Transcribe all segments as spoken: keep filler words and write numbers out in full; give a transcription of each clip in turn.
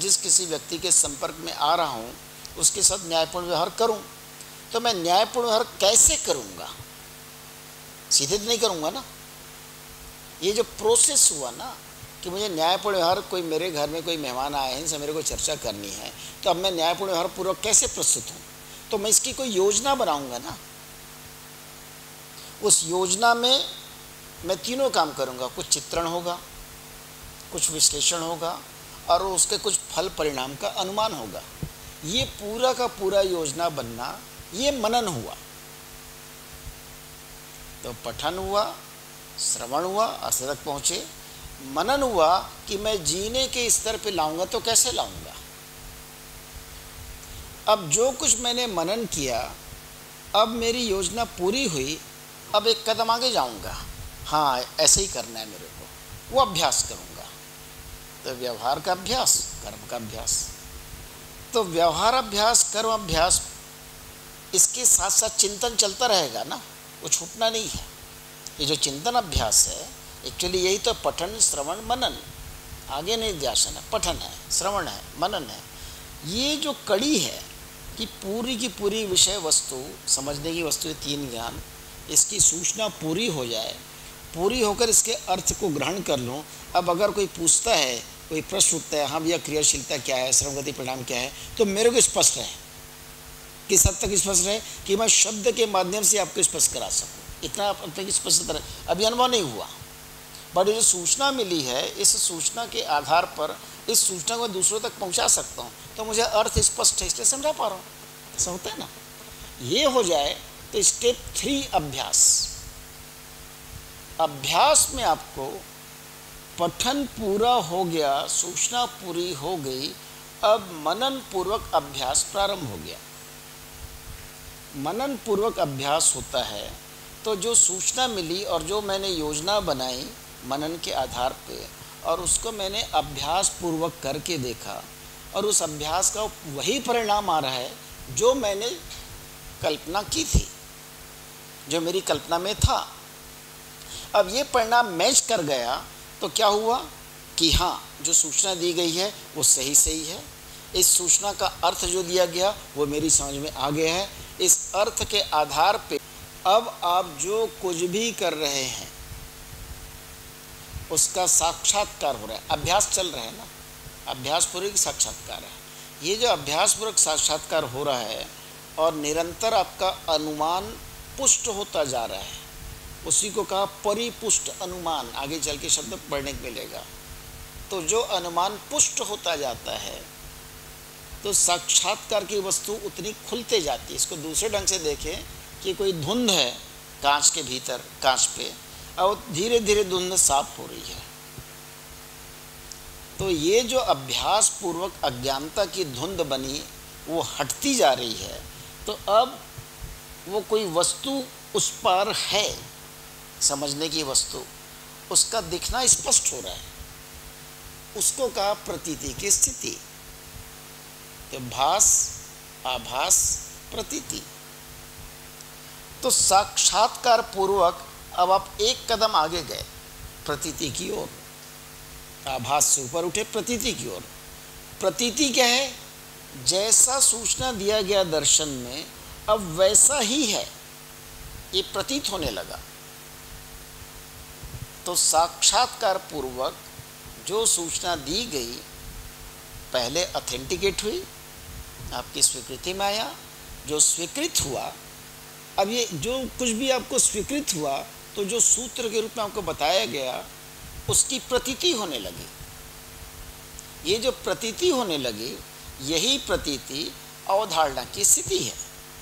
जिस किसी व्यक्ति के संपर्क में आ रहा हूँ उसके साथ न्यायपूर्ण व्यवहार करूँ, तो मैं न्यायपूर्ण व्यवहार कैसे करूँगा? सीधे तो नहीं करूँगा ना। ये जो प्रोसेस हुआ ना कि मुझे न्यायपूर्ण व्यवहार, कोई मेरे घर में कोई मेहमान आए हैं, इनसे मेरे को चर्चा करनी है, तो अब मैं न्यायपूर्ण व्यवहार पूर्वक कैसे प्रस्तुत हूँ? तो मैं इसकी कोई योजना बनाऊँगा ना। उस योजना में मैं तीनों काम करूँगा। कुछ चित्रण होगा, कुछ विश्लेषण होगा और उसके कुछ फल परिणाम का अनुमान होगा। ये पूरा का पूरा योजना बनना, ये मनन हुआ। तो पठन हुआ, श्रवण हुआ, अर्थ तक पहुँचे। मनन हुआ कि मैं जीने के स्तर पे लाऊंगा, तो कैसे लाऊंगा? अब जो कुछ मैंने मनन किया, अब मेरी योजना पूरी हुई, अब एक कदम आगे जाऊंगा। हाँ, ऐसे ही करना है मेरे को, वो अभ्यास करूंगा। तो व्यवहार का अभ्यास, कर्म का अभ्यास। तो व्यवहार अभ्यास, कर्म अभ्यास, इसके साथ साथ चिंतन चलता रहेगा ना, वो छूटना नहीं है। ये जो चिंतन अभ्यास है, एक्चुअली यही तो पठन, श्रवण, मनन, आगे नहीं ध्यान है। पठन है, श्रवण है, मनन है। ये जो कड़ी है कि पूरी की पूरी विषय वस्तु, समझने की वस्तु, तीन ज्ञान, इसकी सूचना पूरी हो जाए, पूरी होकर इसके अर्थ को ग्रहण कर लूँ। अब अगर कोई पूछता है, कोई प्रश्न उठता है, हाँ भैया क्रियाशीलता क्या है, श्रवणगति परिणाम क्या है, तो मेरे को स्पष्ट है। किस हद तक स्पष्ट है कि मैं शब्द के माध्यम से आपको स्पष्ट करा सकूँ, इतना अब तक स्पष्ट तरह अभी अनुभव नहीं हुआ। बट ये जो सूचना मिली है, इस सूचना के आधार पर इस सूचना को दूसरों तक पहुंचा सकता हूं, तो मुझे अर्थ स्पष्ट है, इसलिए समझा पा रहा हूं। ऐसा होता है ना। ये हो जाए तो स्टेप थ्री अभ्यास। अभ्यास में आपको पठन पूरा हो गया, सूचना पूरी हो गई, अब मनन पूर्वक अभ्यास प्रारंभ हो गया। मनन पूर्वक अभ्यास होता है तो जो सूचना मिली और जो मैंने योजना बनाई मनन के आधार पे, और उसको मैंने अभ्यास पूर्वक करके देखा, और उस अभ्यास का वही परिणाम आ रहा है जो मैंने कल्पना की थी, जो मेरी कल्पना में था। अब ये परिणाम मैच कर गया तो क्या हुआ कि हाँ, जो सूचना दी गई है वो सही सही है। इस सूचना का अर्थ जो दिया गया वो मेरी समझ में आ गया है। इस अर्थ के आधार पे अब आप जो कुछ भी कर रहे हैं उसका साक्षात्कार हो रहा है। अभ्यास चल रहा है ना, अभ्यास पूर्वक साक्षात्कार है। ये जो अभ्यास पूर्वक साक्षात्कार हो रहा है और निरंतर आपका अनुमान पुष्ट होता जा रहा है, उसी को कहा परिपुष्ट अनुमान। आगे चल के शब्द पढ़ने को मिलेगा। तो जो अनुमान पुष्ट होता जाता है तो साक्षात्कार की वस्तु उतनी खुलते जाती है। इसको दूसरे ढंग से देखें कि कोई धुंध है कांच के भीतर, कांच पे, और धीरे धीरे धुंध साफ हो रही है। तो ये जो अभ्यास पूर्वक अज्ञानता की धुंध बनी वो हटती जा रही है। तो अब वो कोई वस्तु उस पार है, समझने की वस्तु, उसका दिखना स्पष्ट हो रहा है। उसको कहा प्रतीति की स्थिति। तो भास, आभास, प्रतीति। तो साक्षात्कार पूर्वक अब आप एक कदम आगे गए प्रतीति की ओर। आभास से ऊपर उठे प्रतीति की ओर। प्रतीति क्या है? जैसा सूचना दिया गया दर्शन में अब वैसा ही है, ये प्रतीत होने लगा। तो साक्षात्कार पूर्वक जो सूचना दी गई पहले ऑथेंटिकेट हुई, आपकी स्वीकृति में आया। जो स्वीकृत हुआ, अब ये जो कुछ भी आपको स्वीकृत हुआ तो जो सूत्र के रूप में आपको बताया गया उसकी प्रतीति होने लगी। ये जो प्रतीति होने लगी, यही प्रतीति अवधारणा की स्थिति है।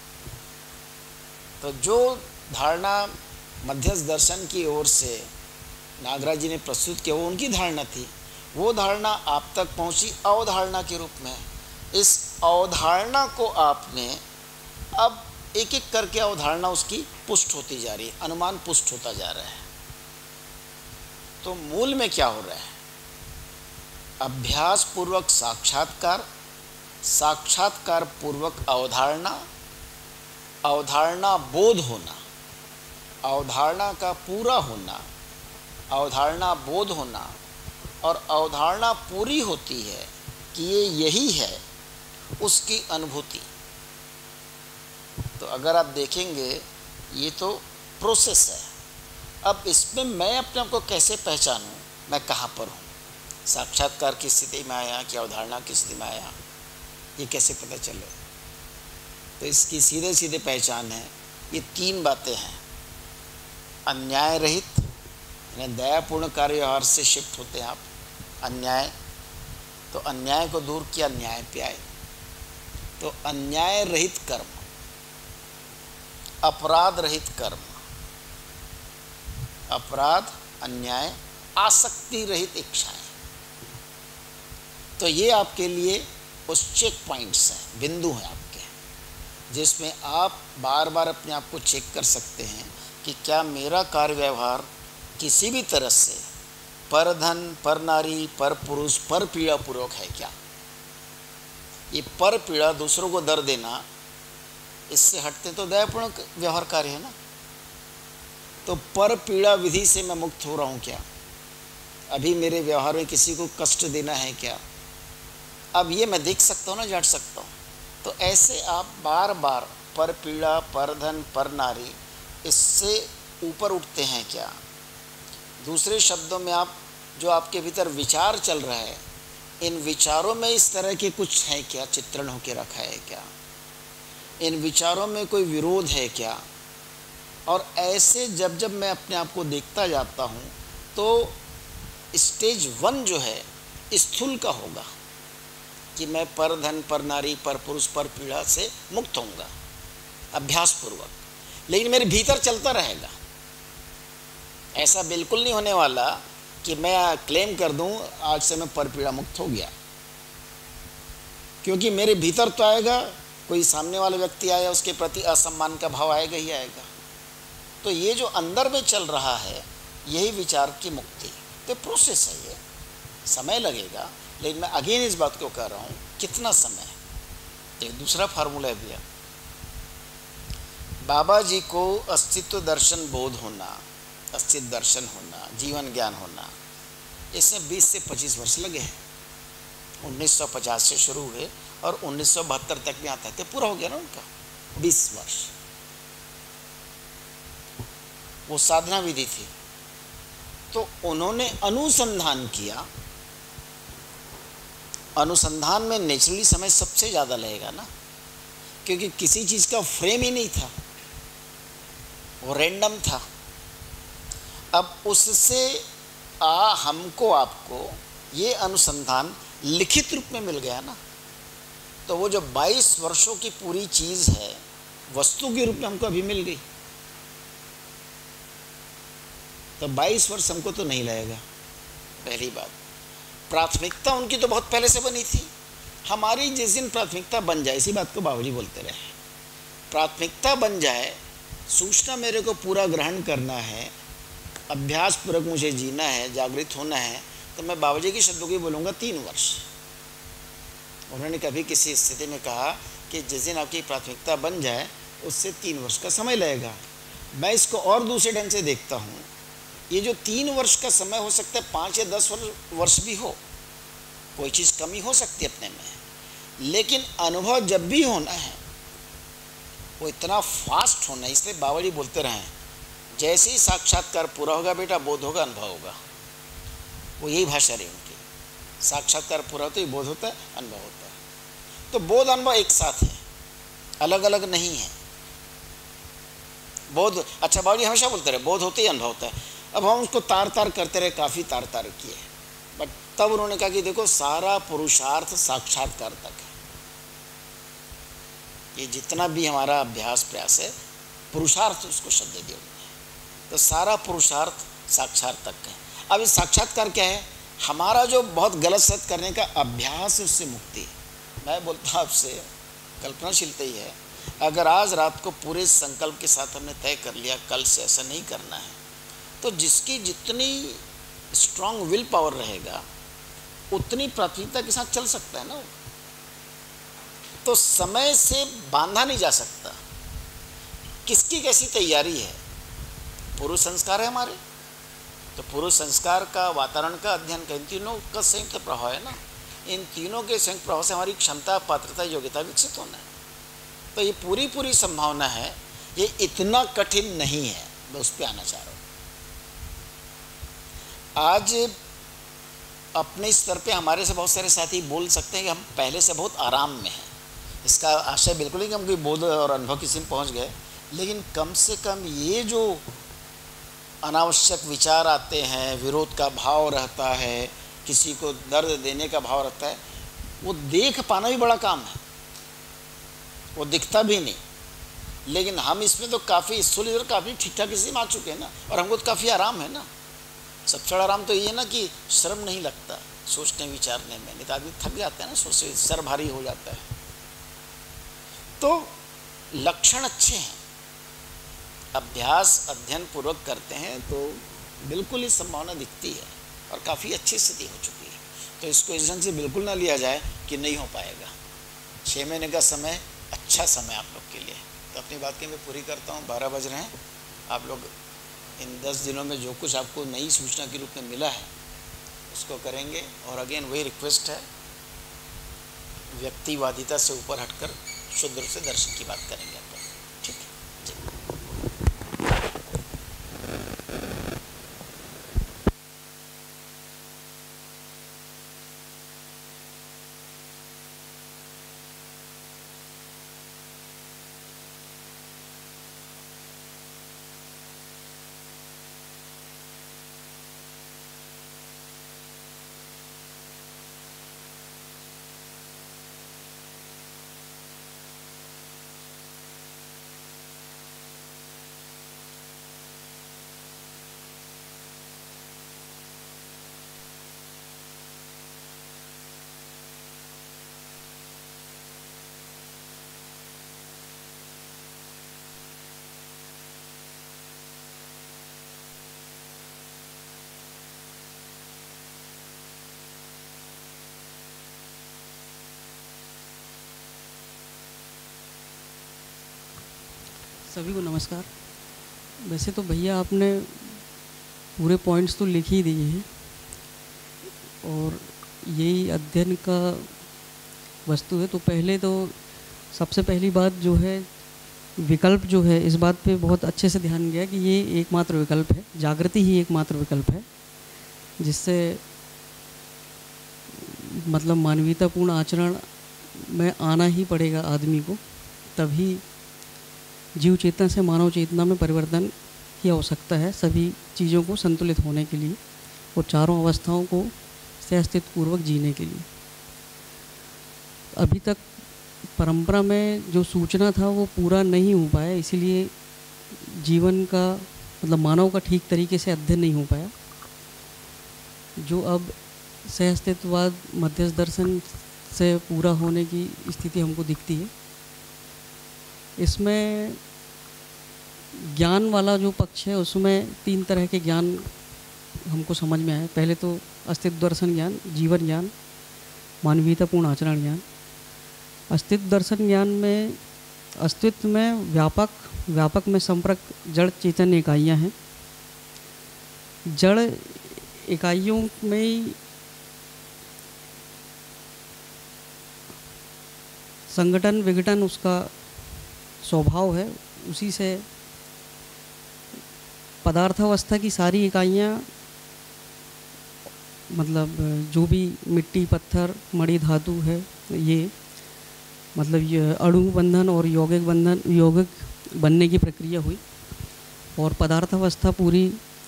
तो जो धारणा मध्यस्थ दर्शन की ओर से नागराज जी ने प्रस्तुत किया वो उनकी धारणा थी, वो धारणा आप तक पहुंची अवधारणा के रूप में। इस अवधारणा को आपने अब एक एक करके अवधारणा उसकी पुष्ट होती जा रही है, अनुमान पुष्ट होता जा रहा है। तो मूल में क्या हो रहा है? अभ्यास पूर्वक साक्षात्कार, साक्षात्कार पूर्वक अवधारणा, अवधारणा बोध होना, अवधारणा का पूरा होना, अवधारणा बोध होना, और अवधारणा पूरी होती है कि ये यही है उसकी अनुभूति। तो अगर आप देखेंगे ये तो प्रोसेस है। अब इसमें मैं अपने आप को कैसे पहचानूं, मैं कहाँ पर हूँ, साक्षात्कार की स्थिति में आया कि अवधारणा की स्थिति में आया, ये कैसे पता चले? तो इसकी सीधे सीधे पहचान है, ये तीन बातें हैं। अन्याय रहित, यानी दयापूर्ण कार्य व्यवहार से शिफ्ट होते हैं आप। अन्याय, तो अन्याय को दूर किया, न्याय पे आए। तो अन्याय रहित कर्म, अपराध रहित कर्म, अपराध, अन्याय, आसक्ति रहित इच्छाएं। तो ये आपके लिए उस चेक पॉइंट्स हैं, बिंदु हैं आपके, जिसमें आप बार बार अपने आप को चेक कर सकते हैं कि क्या मेरा कार्य व्यवहार किसी भी तरह से पर धन, पर नारी, पर पुरुष, पर पीड़ा पूर्वक है क्या? ये पर पीड़ा, दूसरों को दर्द देना, इससे हटते तो दयापूर्ण व्यवहार कार्य है ना। तो पर पीड़ा विधि से मैं मुक्त हो रहा हूँ क्या? अभी मेरे व्यवहार में किसी को कष्ट देना है क्या? अब ये मैं देख सकता हूँ ना, जांच सकता हूँ। तो ऐसे आप बार बार पर पीड़ा, पर धन, पर नारी, इससे ऊपर उठते हैं क्या? दूसरे शब्दों में आप, जो आपके भीतर विचार चल रहा है, इन विचारों में इस तरह के कुछ है क्या, चित्रण होके रखा है क्या? इन विचारों में कोई विरोध है क्या? और ऐसे जब जब मैं अपने आप को देखता जाता हूँ तो स्टेज वन जो है स्थूल का होगा कि मैं पर धन, पर नारी, पर पुरुष, पर पीड़ा से मुक्त होऊंगा अभ्यास पूर्वक। लेकिन मेरे भीतर चलता रहेगा। ऐसा बिल्कुल नहीं होने वाला कि मैं क्लेम कर दूं आज से मैं पर पीड़ा मुक्त हो गया, क्योंकि मेरे भीतर तो आएगा, कोई सामने वाला व्यक्ति आया उसके प्रति असम्मान का भाव आएगा ही आएगा। तो ये जो अंदर में चल रहा है यही विचार की मुक्ति। तो प्रोसेस है, ये समय लगेगा। लेकिन मैं अगेन इस बात को कह रहा हूँ, कितना समय। एक दूसरा फार्मूला दिया, बाबा जी को अस्तित्व दर्शन बोध होना, अस्तित्व दर्शन होना, जीवन ज्ञान होना, इसमें बीस से पच्चीस वर्ष लगे हैं। उन्नीस सौ पचास से शुरू हुए और उन्नीस सौ बहत्तर तक में आता है, तो पूरा हो गया ना उनका बीस वर्ष। वो साधना विधि थी। तो उन्होंने अनुसंधान किया। अनुसंधान में नेचुरली समय सबसे ज़्यादा लगेगा ना, क्योंकि किसी चीज़ का फ्रेम ही नहीं था, वो रैंडम था। अब उससे आ हमको आपको ये अनुसंधान लिखित रूप में मिल गया ना। तो वो जो बाईस वर्षों की पूरी चीज़ है वस्तु के रूप में हमको अभी मिल गई। तो बाईस वर्ष हमको तो नहीं लगेगा। पहली बात, प्राथमिकता उनकी तो बहुत पहले से बनी थी। हमारी जिस दिन प्राथमिकता बन जाए, इसी बात को बाबूजी बोलते रहे, प्राथमिकता बन जाए, सूचना मेरे को पूरा ग्रहण करना है, अभ्यास पूर्वक मुझे जीना है, जागृत होना है, तो मैं बाबूजी के शब्दों की बोलूँगा तीन वर्ष। उन्होंने कभी किसी स्थिति में कहा कि जिस दिन आपकी प्राथमिकता बन जाए उससे तीन वर्ष का समय लगेगा। मैं इसको और दूसरे ढंग से देखता हूँ, ये जो तीन वर्ष का समय हो सकता है पाँच या दस वर्ष वर्ष भी हो, कोई चीज़ कमी हो सकती है अपने में, लेकिन अनुभव जब भी होना है वो इतना फास्ट होना है। इसलिए बाबा जी बोलते रहे, जैसे ही साक्षात्कार पूरा होगा बेटा, बोध होगा, अनुभव होगा। वो यही भाषा रही उनकी। साक्षात्कार पूरा होता है, बोध होता है, अनुभव होता है। तो बोध अनुभव एक साथ है, अलग अलग नहीं है। बोध, अच्छा बाबा जी हमेशा बोलते रहे बोध होते ही अनुभव होता है। अब हम उसको तार तार करते रहे, काफ़ी तार तार किए, बट तब उन्होंने कहा कि देखो सारा पुरुषार्थ साक्षात्कार तक है। ये जितना भी हमारा अभ्यास प्रयास है, पुरुषार्थ उसको शब्द दिया उन्होंने। तो सारा पुरुषार्थ साक्षात तक है। अब इस साक्षात्कार क्या है? हमारा जो बहुत गलत सत करने का अभ्यास है, उससे मुक्ति। मैं बोलता हूँ आपसे, कल्पनाशीलता ही है। अगर आज रात को पूरे संकल्प के साथ हमने तय कर लिया कल से ऐसा नहीं करना है, तो जिसकी जितनी स्ट्रांग विल पावर रहेगा उतनी प्राथमिकता के साथ चल सकता है ना। तो समय से बांधा नहीं जा सकता। किसकी कैसी तैयारी है? पूर्व संस्कार है हमारे, तो पूर्व संस्कार का, वातावरण का अध्ययन का, इन तीनों का संयुक्त प्रभाव है ना। इन तीनों के संयुक्त प्रभाव से हमारी क्षमता, पात्रता, योग्यता विकसित होना है। तो ये पूरी पूरी संभावना है, ये इतना कठिन नहीं है, मैं उस पर आना चाह रहा हूँ। आज अपने स्तर पे हमारे से बहुत सारे साथी बोल सकते हैं कि हम पहले से बहुत आराम में हैं। इसका आशय बिल्कुल नहीं कि हम कोई बोध और अनुभव की सीमा पहुँच गए, लेकिन कम से कम ये जो अनावश्यक विचार आते हैं, विरोध का भाव रहता है, किसी को दर्द देने का भाव रहता है, वो देख पाना भी बड़ा काम है। वो दिखता भी नहीं, लेकिन हम इसमें तो काफ़ी सुलझ और काफ़ी ठीक ठाक इसी में आ चुके हैं ना, और हमको तो काफ़ी आराम है ना। सबसे बड़ा आराम तो ये है ना कि श्रम नहीं लगता सोचने विचारने में, नहीं तो आदमी थक जाता है ना, सोचते सर भारी हो जाता है। तो लक्षण अच्छे हैं, अभ्यास अध्ययन पूर्वक करते हैं तो बिल्कुल ही संभावना दिखती है और काफ़ी अच्छी स्थिति हो चुकी है। तो इसको इस ढंग से बिल्कुल ना लिया जाए कि नहीं हो पाएगा। छः महीने का समय अच्छा समय आप लोग के लिए। तो अपनी बात की मैं पूरी करता हूँ, बारह बज रहे हैं। आप लोग इन दस दिनों में जो कुछ आपको नई सूचना के रूप में मिला है उसको करेंगे। और अगेन वही रिक्वेस्ट है, व्यक्तिवादिता से ऊपर हटकर शुद्ध रूप से दर्शन की बात करेंगे आप लोग, ठीक है जी। सभी को नमस्कार। वैसे तो भैया आपने पूरे पॉइंट्स तो लिख ही दिए हैं और यही अध्ययन का वस्तु है। तो पहले तो सबसे पहली बात जो है विकल्प जो है, इस बात पे बहुत अच्छे से ध्यान गया कि ये एकमात्र विकल्प है, जागृति ही एकमात्र विकल्प है जिससे मतलब मानवीयतापूर्ण आचरण में आना ही पड़ेगा आदमी को, तभी जीव चेतना से मानव चेतना में परिवर्तन की आवश्यकता है सभी चीज़ों को संतुलित होने के लिए और चारों अवस्थाओं को सहअस्तित्वपूर्वक जीने के लिए। अभी तक परंपरा में जो सूचना था वो पूरा नहीं हो पाया, इसीलिए जीवन का मतलब मानव का ठीक तरीके से अध्ययन नहीं हो पाया। जो अब सहअस्तित्ववाद मध्यस्थ दर्शन से पूरा होने की स्थिति हमको दिखती है, इसमें ज्ञान वाला जो पक्ष है उसमें तीन तरह के ज्ञान हमको समझ में आए। पहले तो अस्तित्व दर्शन ज्ञान, जीवन ज्ञान, मानवीयतापूर्ण आचरण ज्ञान। अस्तित्व दर्शन ज्ञान में अस्तित्व में व्यापक व्यापक में संपर्क जड़ चैतन्य इकाइयाँ हैं। जड़ इकाइयों में संगठन विघटन उसका स्वभाव है, उसी से पदार्थावस्था की सारी इकाइयाँ मतलब जो भी मिट्टी पत्थर मणि धातु है ये मतलब ये अणु बंधन और यौगिक बंधन यौगिक बनने की प्रक्रिया हुई और पदार्थावस्था पूरी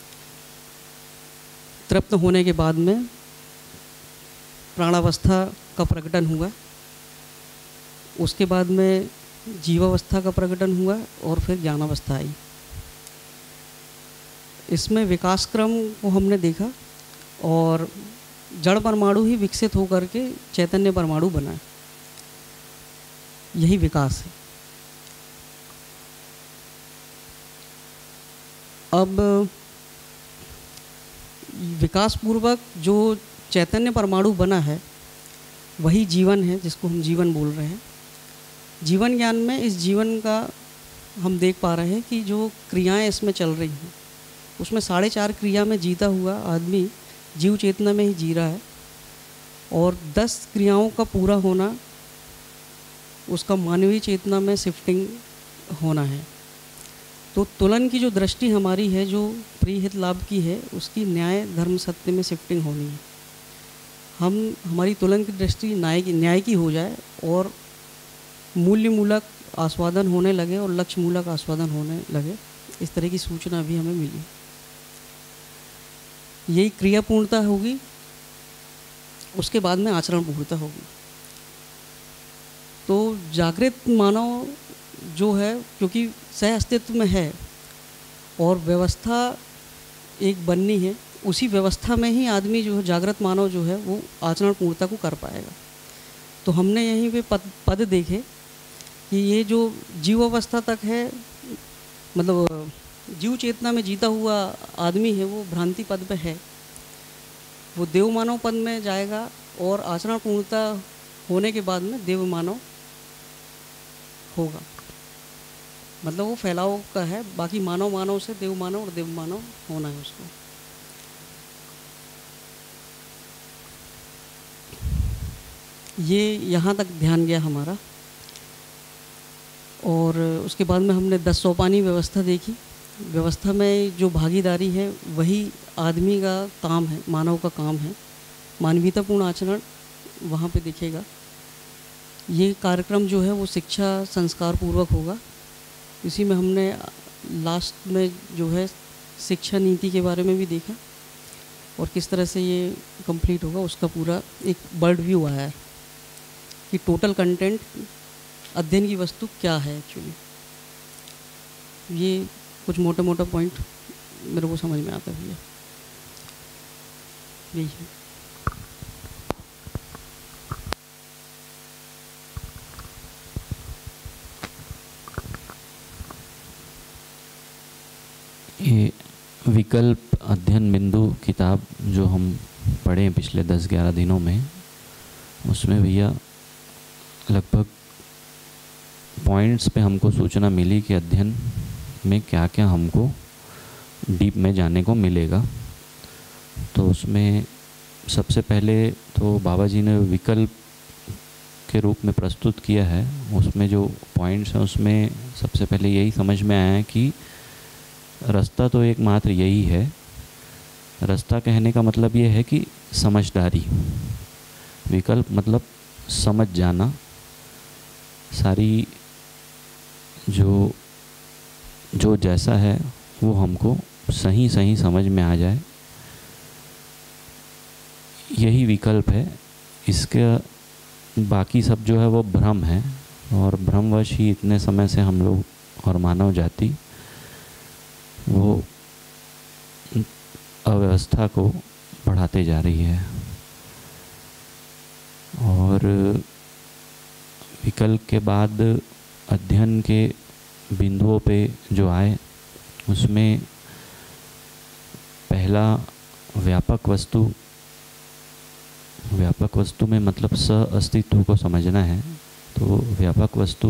तृप्त होने के बाद में प्राणावस्था का प्रकटन हुआ। उसके बाद में जीवावस्था का प्रकटन हुआ और फिर ज्ञानावस्था आई। इसमें विकास क्रम को हमने देखा और जड़ परमाणु ही विकसित होकर के चैतन्य परमाणु बना, यही विकास है। अब विकास पूर्वक जो चैतन्य परमाणु बना है वही जीवन है, जिसको हम जीवन बोल रहे हैं। जीवन ज्ञान में इस जीवन का हम देख पा रहे हैं कि जो क्रियाएं इसमें चल रही हैं उसमें साढ़े चार क्रिया में जीता हुआ आदमी जीव चेतना में ही जी रहा है। और दस क्रियाओं का पूरा होना उसका मानवीय चेतना में शिफ्टिंग होना है। तो तुलन की जो दृष्टि हमारी है, जो प्रीहित लाभ की है, उसकी न्याय धर्म सत्य में शिफ्टिंग होनी है। हम हमारी तुलन की दृष्टि न्याय की न्याय की हो जाए और मूल्य मूलक आस्वादन होने लगे और लक्ष्य मूलक आस्वादन होने लगे, इस तरह की सूचना भी हमें मिली। यही क्रियापूर्णता होगी, उसके बाद में आचरण पूर्णता होगी। तो जागृत मानव जो है, क्योंकि सह अस्तित्व में है और व्यवस्था एक बननी है, उसी व्यवस्था में ही आदमी जो है, जागृत मानव जो है, वो आचरण पूर्णता को कर पाएगा। तो हमने यहीं पे पद पद देखे कि ये जो जीव अवस्था तक है, मतलब जीव चेतना में जीता हुआ आदमी है, वो भ्रांति पद पे है। वो देव मानव पद में जाएगा और आचरण पूर्णता होने के बाद में देव मानव होगा। मतलब वो फैलाव का है, बाकी मानव मानव से देव मानव और देव मानव होना है उसको। ये यहाँ तक ध्यान गया हमारा। और उसके बाद में हमने दस सोपानी व्यवस्था देखी। व्यवस्था में जो भागीदारी है वही आदमी का काम है, मानव का काम है। मानवीयतापूर्ण आचरण वहाँ पे दिखेगा। ये कार्यक्रम जो है वो शिक्षा संस्कार पूर्वक होगा। इसी में हमने लास्ट में जो है शिक्षा नीति के बारे में भी देखा और किस तरह से ये कंप्लीट होगा, उसका पूरा एक बर्ड व्यू आया है कि टोटल कंटेंट, अध्ययन की वस्तु क्या है एक्चुअली। ये कुछ मोटे मोटे पॉइंट मेरे को समझ में आता है। यही है। ये विकल्प अध्ययन बिंदु किताब जो हम पढ़े हैं पिछले दस ग्यारह दिनों में, उसमें भैया लगभग पॉइंट्स पे हमको सूचना मिली कि अध्ययन में क्या क्या हमको डीप में जाने को मिलेगा। तो उसमें सबसे पहले तो बाबा जी ने विकल्प के रूप में प्रस्तुत किया है। उसमें जो पॉइंट्स हैं उसमें सबसे पहले यही समझ में आया है कि रास्ता तो एकमात्र यही है। रास्ता कहने का मतलब ये है कि समझदारी। विकल्प मतलब समझ जाना, सारी जो जो जैसा है वो हमको सही सही समझ में आ जाए, यही विकल्प है। इसके बाकी सब जो है वो भ्रम है और भ्रमवश ही इतने समय से हम लोग और मानव जाति वो अव्यवस्था को बढ़ाते जा रही है। और विकल्प के बाद अध्ययन के बिंदुओं पे जो आए, उसमें पहला व्यापक वस्तु। व्यापक वस्तु में मतलब स अस्तित्व को समझना है। तो व्यापक वस्तु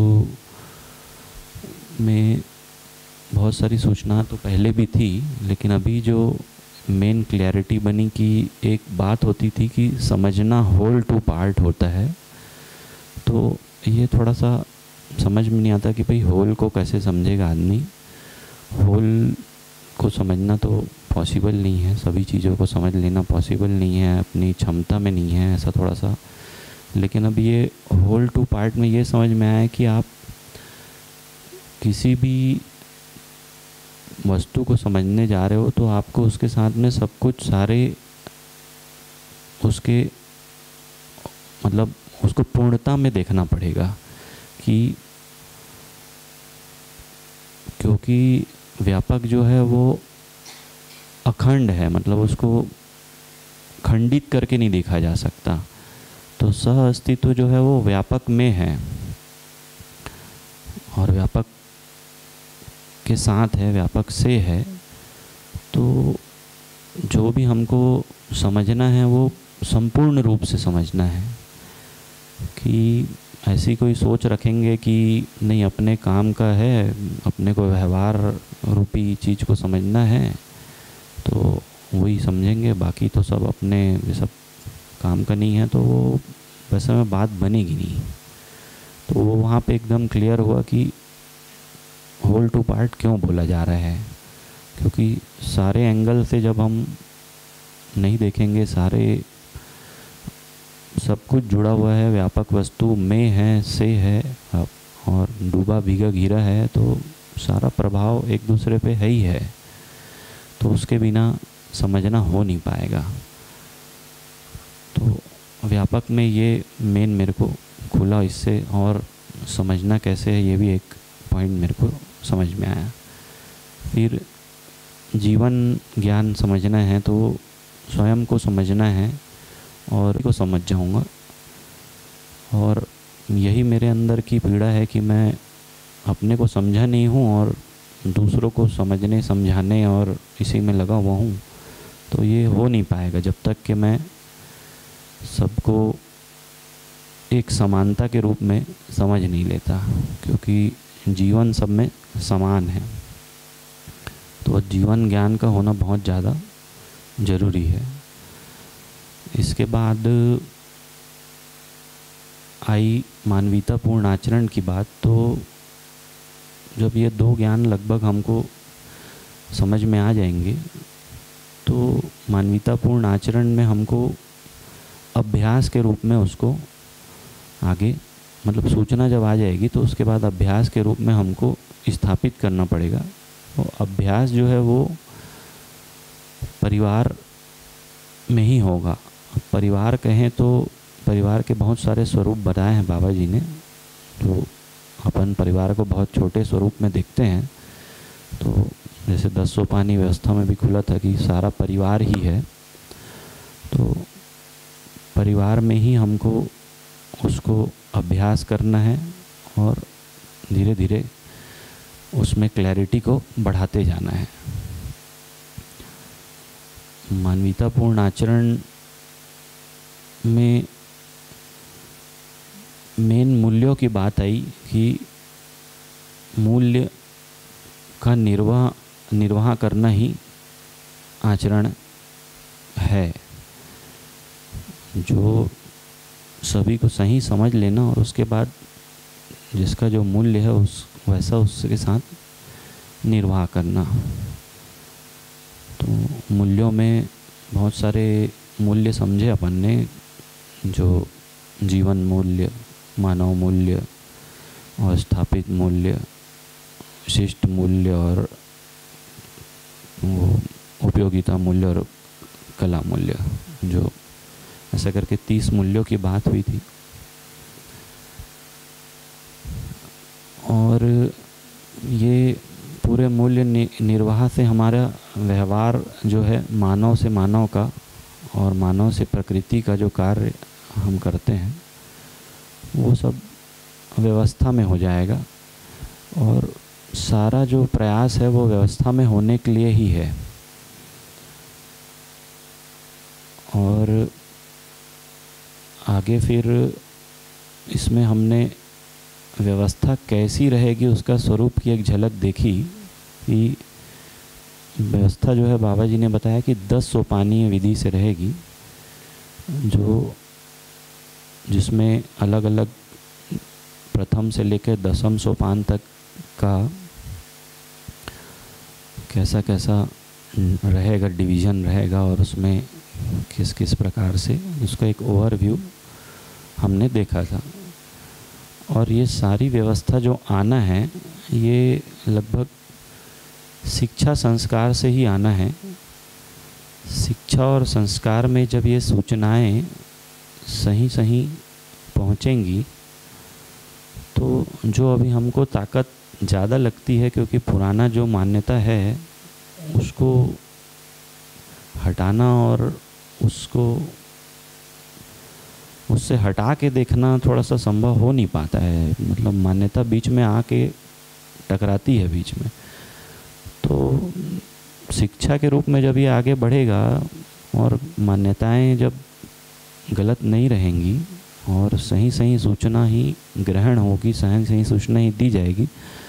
में बहुत सारी सूचना तो पहले भी थी, लेकिन अभी जो मेन क्लैरिटी बनी कि एक बात होती थी कि समझना होल टू पार्ट होता है। तो ये थोड़ा सा समझ में नहीं आता कि भाई होल को कैसे समझेगा आदमी। होल को समझना तो पॉसिबल नहीं है, सभी चीज़ों को समझ लेना पॉसिबल नहीं है, अपनी क्षमता में नहीं है ऐसा थोड़ा सा। लेकिन अब ये होल टू पार्ट में ये समझ में आया कि आप किसी भी वस्तु को समझने जा रहे हो तो आपको उसके साथ में सब कुछ सारे उसके मतलब उसको पूर्णता में देखना पड़ेगा। कि क्योंकि व्यापक जो है वो अखंड है, मतलब उसको खंडित करके नहीं देखा जा सकता। तो सह अस्तित्व जो है वो व्यापक में है और व्यापक के साथ है, व्यापक से है। तो जो भी हमको समझना है वो संपूर्ण रूप से समझना है। कि ऐसी कोई सोच रखेंगे कि नहीं अपने काम का है, अपने को व्यवहार रूपी चीज़ को समझना है, तो वही समझेंगे, बाकी तो सब अपने सब काम का नहीं है तो वो वैसे में बात बनेगी नहीं। तो वो वहाँ पे एकदम क्लियर हुआ कि होल टू पार्ट क्यों बोला जा रहा है, क्योंकि सारे एंगल से जब हम नहीं देखेंगे, सारे सब कुछ जुड़ा हुआ है, व्यापक वस्तु में है, से है और डूबा भीगा घिरा है, तो सारा प्रभाव एक दूसरे पे है ही है, तो उसके बिना समझना हो नहीं पाएगा। तो व्यापक में ये मेन मेरे को खुला इससे, और समझना कैसे है ये भी एक पॉइंट मेरे को समझ में आया। फिर जीवन ज्ञान समझना है तो स्वयं को समझना है और को समझ जाऊंगा। और यही मेरे अंदर की पीड़ा है कि मैं अपने को समझा नहीं हूँ और दूसरों को समझने समझाने और इसी में लगा हुआ हूँ। तो ये हो नहीं पाएगा जब तक कि मैं सबको एक समानता के रूप में समझ नहीं लेता, क्योंकि जीवन सब में समान है। तो जीवन ज्ञान का होना बहुत ज़्यादा ज़रूरी है। इसके बाद आई मानवीयतापूर्ण आचरण की बात। तो जब ये दो ज्ञान लगभग हमको समझ में आ जाएंगे तो मानवीयतापूर्ण आचरण में हमको अभ्यास के रूप में उसको आगे, मतलब सूचना जब आ जाएगी तो उसके बाद अभ्यास के रूप में हमको स्थापित करना पड़ेगा। तो अभ्यास जो है वो परिवार में ही होगा। परिवार कहें तो परिवार के बहुत सारे स्वरूप बताए हैं बाबा जी ने। तो अपन परिवार को बहुत छोटे स्वरूप में देखते हैं, तो जैसे दस सोपानी व्यवस्था में भी खुला था कि सारा परिवार ही है। तो परिवार में ही हमको उसको अभ्यास करना है और धीरे धीरे उसमें क्लैरिटी को बढ़ाते जाना है। मानवीयतापूर्ण आचरण में मेन मूल्यों की बात आई कि मूल्य का निर्वाह निर्वाह करना ही आचरण है, जो सभी को सही समझ लेना और उसके बाद जिसका जो मूल्य है उस वैसा उसके साथ निर्वाह करना। तो मूल्यों में बहुत सारे मूल्य समझे अपन ने, जो जीवन मूल्य, मानव मूल्य और स्थापित मूल्य, शिष्ट मूल्य और वो उपयोगिता मूल्य और कला मूल्य, जो ऐसा करके तीस मूल्यों की बात हुई थी। और ये पूरे मूल्य निर्वाह से हमारा व्यवहार जो है मानव से मानव का और मानव से प्रकृति का जो कार्य हम करते हैं वो सब व्यवस्था में हो जाएगा। और सारा जो प्रयास है वो व्यवस्था में होने के लिए ही है। और आगे फिर इसमें हमने व्यवस्था कैसी रहेगी उसका स्वरूप की एक झलक देखी कि व्यवस्था जो है बाबा जी ने बताया कि दस सोपानीय विधि से रहेगी, जो जिसमें अलग अलग प्रथम से लेकर दसम सोपान तक का कैसा कैसा रहेगा, डिवीज़न रहेगा और उसमें किस किस प्रकार से उसका एक ओवरव्यू हमने देखा था। और ये सारी व्यवस्था जो आना है ये लगभग शिक्षा संस्कार से ही आना है। शिक्षा और संस्कार में जब ये सूचनाएं सही सही पहुंचेंगी तो जो अभी हमको ताकत ज़्यादा लगती है, क्योंकि पुराना जो मान्यता है उसको हटाना और उसको उससे हटा के देखना थोड़ा सा संभव हो नहीं पाता है। मतलब मान्यता बीच में आके टकराती है बीच में। तो शिक्षा के रूप में जब ये आगे बढ़ेगा और मान्यताएं जब गलत नहीं रहेंगी और सही सही सूचना ही ग्रहण होगी, सही सही सूचना ही दी जाएगी,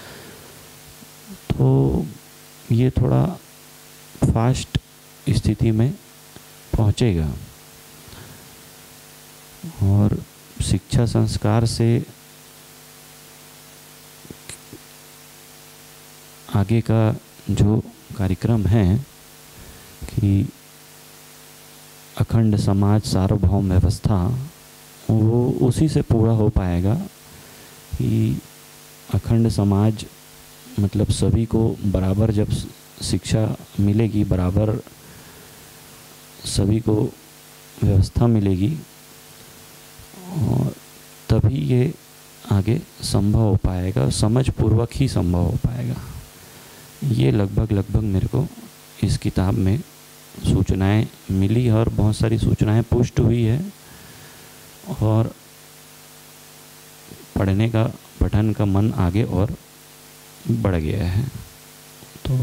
तो ये थोड़ा फास्ट स्थिति में पहुंचेगा। और शिक्षा संस्कार से आगे का जो कार्यक्रम है कि अखंड समाज सार्वभौम व्यवस्था, वो उसी से पूरा हो पाएगा कि अखंड समाज मतलब सभी को बराबर जब शिक्षा मिलेगी, बराबर सभी को व्यवस्था मिलेगी, और तभी ये आगे संभव हो पाएगा, समझ पूर्वक ही संभव हो पाएगा। ये लगभग लगभग मेरे को इस किताब में सूचनाएं मिली और बहुत सारी सूचनाएं पुष्ट हुई है, और पढ़ने का पठन का मन आगे और बढ़ गया है। तो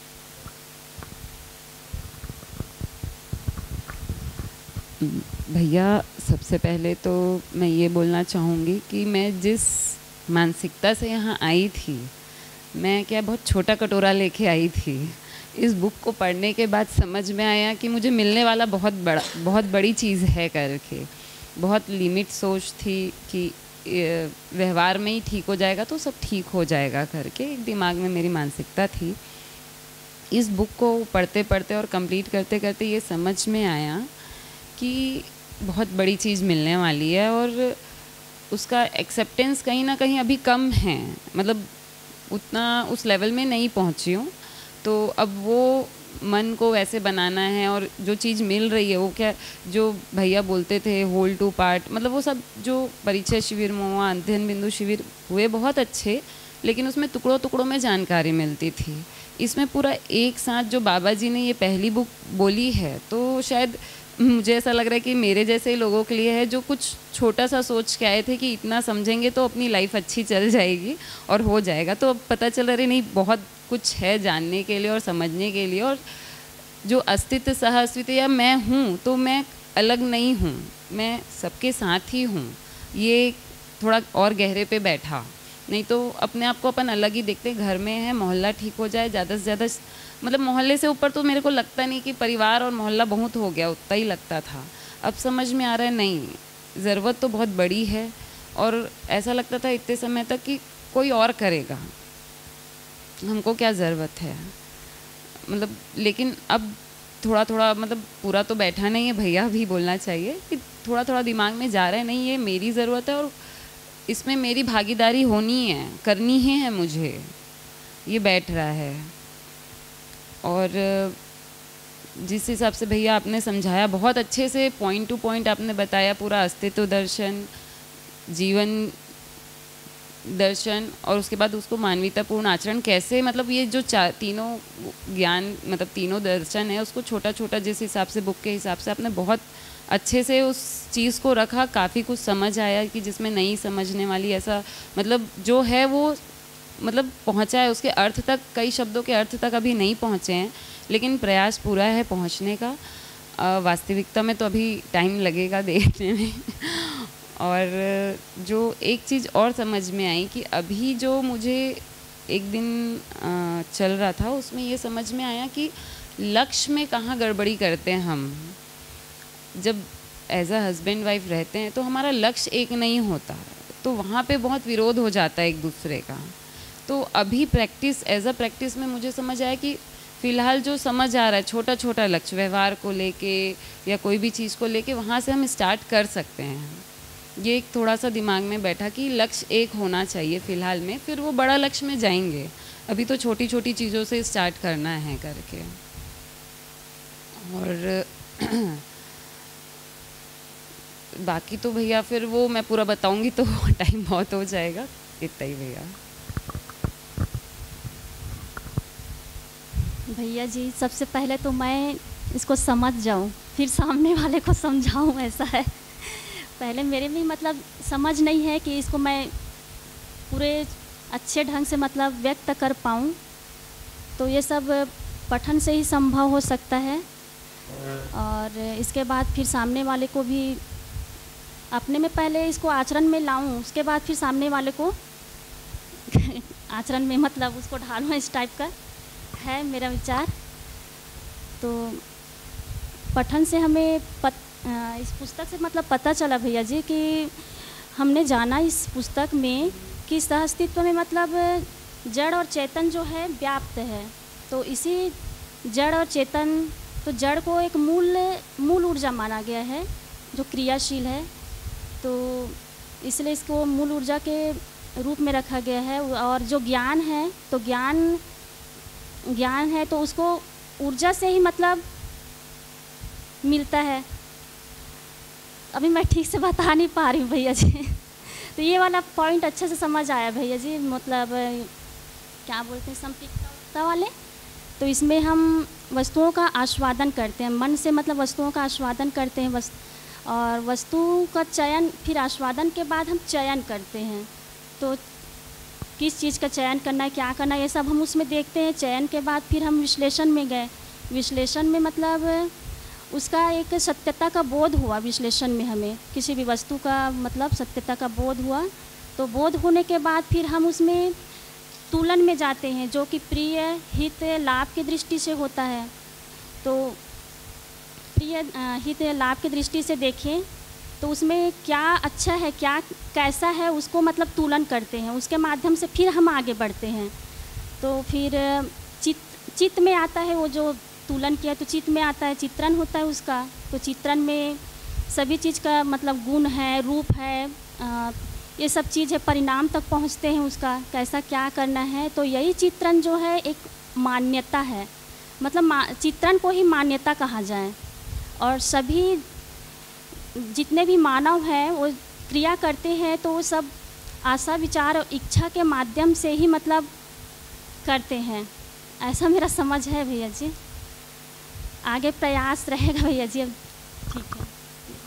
भैया, सबसे पहले तो मैं ये बोलना चाहूँगी कि मैं जिस मानसिकता से यहाँ आई थी, मैं क्या बहुत छोटा कटोरा लेके आई थी। इस बुक को पढ़ने के बाद समझ में आया कि मुझे मिलने वाला बहुत बड़ा बहुत बड़ी चीज़ है करके। बहुत लिमिट सोच थी कि व्यवहार में ही ठीक हो जाएगा तो सब ठीक हो जाएगा करके एक दिमाग में मेरी मानसिकता थी। इस बुक को पढ़ते पढ़ते और कंप्लीट करते करते ये समझ में आया कि बहुत बड़ी चीज़ मिलने वाली है, और उसका एक्सेप्टेंस कहीं ना कहीं अभी कम है, मतलब उतना उस लेवल में नहीं पहुंची हूँ। तो अब वो मन को वैसे बनाना है, और जो चीज़ मिल रही है वो क्या, जो भैया बोलते थे होल टू पार्ट, मतलब वो सब जो परिचय शिविर हुआ, अध्ययन बिंदु शिविर हुए बहुत अच्छे, लेकिन उसमें टुकड़ों टुकड़ों में जानकारी मिलती थी। इसमें पूरा एक साथ जो बाबा जी ने ये पहली बुक बोली है, तो शायद मुझे ऐसा लग रहा है कि मेरे जैसे लोगों के लिए है जो कुछ छोटा सा सोच के आए थे कि इतना समझेंगे तो अपनी लाइफ अच्छी चल जाएगी और हो जाएगा। तो अब पता चल रहा है नहीं, बहुत कुछ है जानने के लिए और समझने के लिए, और जो अस्तित्व सह अस्तित्व या मैं हूँ तो मैं अलग नहीं हूँ, मैं सबके साथ ही हूँ। ये थोड़ा और गहरे पे बैठा, नहीं तो अपने आप को अपन अलग ही देखते। घर में है, मोहल्ला ठीक हो जाए, ज़्यादा से ज़्यादा, मतलब मोहल्ले से ऊपर तो मेरे को लगता नहीं कि परिवार और मोहल्ला बहुत हो गया, उतना ही लगता था। अब समझ में आ रहा है नहीं, ज़रूरत तो बहुत बड़ी है, और ऐसा लगता था इतने समय तक कि कोई और करेगा, हमको क्या ज़रूरत है, मतलब। लेकिन अब थोड़ा थोड़ा, मतलब पूरा तो बैठा नहीं है, भैया भी बोलना चाहिए कि थोड़ा थोड़ा दिमाग में जा रहा है, नहीं ये मेरी ज़रूरत है और इसमें मेरी भागीदारी होनी है, करनी ही है मुझे, ये बैठ रहा है। और जिस हिसाब से भैया आपने समझाया, बहुत अच्छे से पॉइंट टू पॉइंट आपने बताया, पूरा अस्तित्व दर्शन, जीवन दर्शन, और उसके बाद उसको मानवीयतापूर्ण आचरण कैसे, मतलब ये जो चार तीनों ज्ञान, मतलब तीनों दर्शन है, उसको छोटा छोटा जिस हिसाब से बुक के हिसाब से आपने बहुत अच्छे से उस चीज़ को रखा। काफ़ी कुछ समझ आया कि जिसमें नहीं समझने वाली, ऐसा मतलब जो है वो मतलब पहुंचा है उसके अर्थ तक, कई शब्दों के अर्थ तक अभी नहीं पहुंचे हैं, लेकिन प्रयास पूरा है पहुंचने का। वास्तविकता में तो अभी टाइम लगेगा देखने में। और जो एक चीज़ और समझ में आई कि अभी जो मुझे एक दिन आ, चल रहा था, उसमें ये समझ में आया कि लक्ष्य में कहाँ गड़बड़ी करते हैं हम। जब एज अ हस्बैंड वाइफ रहते हैं तो हमारा लक्ष्य एक नहीं होता, तो वहाँ पे बहुत विरोध हो जाता है एक दूसरे का। तो अभी प्रैक्टिस, एज अ प्रैक्टिस में मुझे समझ आया कि फ़िलहाल जो समझ आ रहा है, छोटा छोटा लक्ष्य व्यवहार को लेके या कोई भी चीज़ को लेके, वहाँ से हम स्टार्ट कर सकते हैं। ये एक थोड़ा सा दिमाग में बैठा कि लक्ष्य एक होना चाहिए फ़िलहाल में, फिर वो बड़ा लक्ष्य में जाएंगे। अभी तो छोटी छोटी चीज़ों से स्टार्ट करना है करके। और बाकी तो भैया फिर वो मैं पूरा बताऊंगी तो टाइम बहुत हो जाएगा, इतना ही भैया। भैया जी, सबसे पहले तो मैं इसको समझ जाऊं, फिर सामने वाले को समझाऊं, ऐसा है। पहले मेरे में मतलब समझ नहीं है कि इसको मैं पूरे अच्छे ढंग से मतलब व्यक्त कर पाऊं, तो ये सब पठन से ही संभव हो सकता है। और इसके बाद फिर सामने वाले को भी अपने में पहले इसको आचरण में लाऊं, उसके बाद फिर सामने वाले को आचरण में मतलब उसको ढालूं, इस टाइप का है मेरा विचार। तो पठन से हमें पत, अ, इस पुस्तक से मतलब पता चला भैया जी कि हमने जाना इस पुस्तक में कि सहअस्तित्व में मतलब जड़ और चेतन जो है व्याप्त है। तो इसी जड़ और चेतन, तो जड़ को एक मूल मूल ऊर्जा माना गया है जो क्रियाशील है, तो इसलिए इसको मूल ऊर्जा के रूप में रखा गया है। और जो ज्ञान है, तो ज्ञान ज्ञान है तो उसको ऊर्जा से ही मतलब मिलता है। अभी मैं ठीक से बता नहीं पा रही हूँ भैया जी। तो ये वाला पॉइंट अच्छे से समझ आया भैया जी, मतलब क्या बोलते हैं संपृक्तता वाले। तो इसमें हम वस्तुओं का आस्वादन करते हैं, मन से मतलब वस्तुओं का आस्वादन करते हैं वस्तु, और वस्तु का चयन, फिर आस्वादन के बाद हम चयन करते हैं। तो किस चीज़ का चयन करना है, क्या करना है, ये सब हम उसमें देखते हैं। चयन के बाद फिर हम विश्लेषण में गए। विश्लेषण में मतलब उसका एक सत्यता का बोध हुआ। विश्लेषण में हमें किसी भी वस्तु का मतलब सत्यता का बोध हुआ। तो बोध होने के बाद फिर हम उसमें तुलन में जाते हैं, जो कि प्रिय, हित, लाभ की दृष्टि से होता है। तो प्रिय, हित, लाभ की दृष्टि से देखें तो उसमें क्या अच्छा है, क्या कैसा है, उसको मतलब तुलन करते हैं। उसके माध्यम से फिर हम आगे बढ़ते हैं। तो फिर चित्त चित्त में आता है, वो जो तुलन किया तो चित्त में आता है, चित्रण होता है उसका। तो चित्रण में सभी चीज़ का मतलब गुण है, रूप है, आ, ये सब चीज़ है, परिणाम तक पहुंचते हैं उसका, कैसा क्या करना है। तो यही चित्रण जो है एक मान्यता है, मतलब मा, चित्रण को ही मान्यता कहा जाए। और सभी जितने भी मानव हैं वो क्रिया करते हैं तो वो सब आशा, विचार और इच्छा के माध्यम से ही मतलब करते हैं। ऐसा मेरा समझ है भैया जी। आगे प्रयास रहेगा भैया जी। अब ठीक है।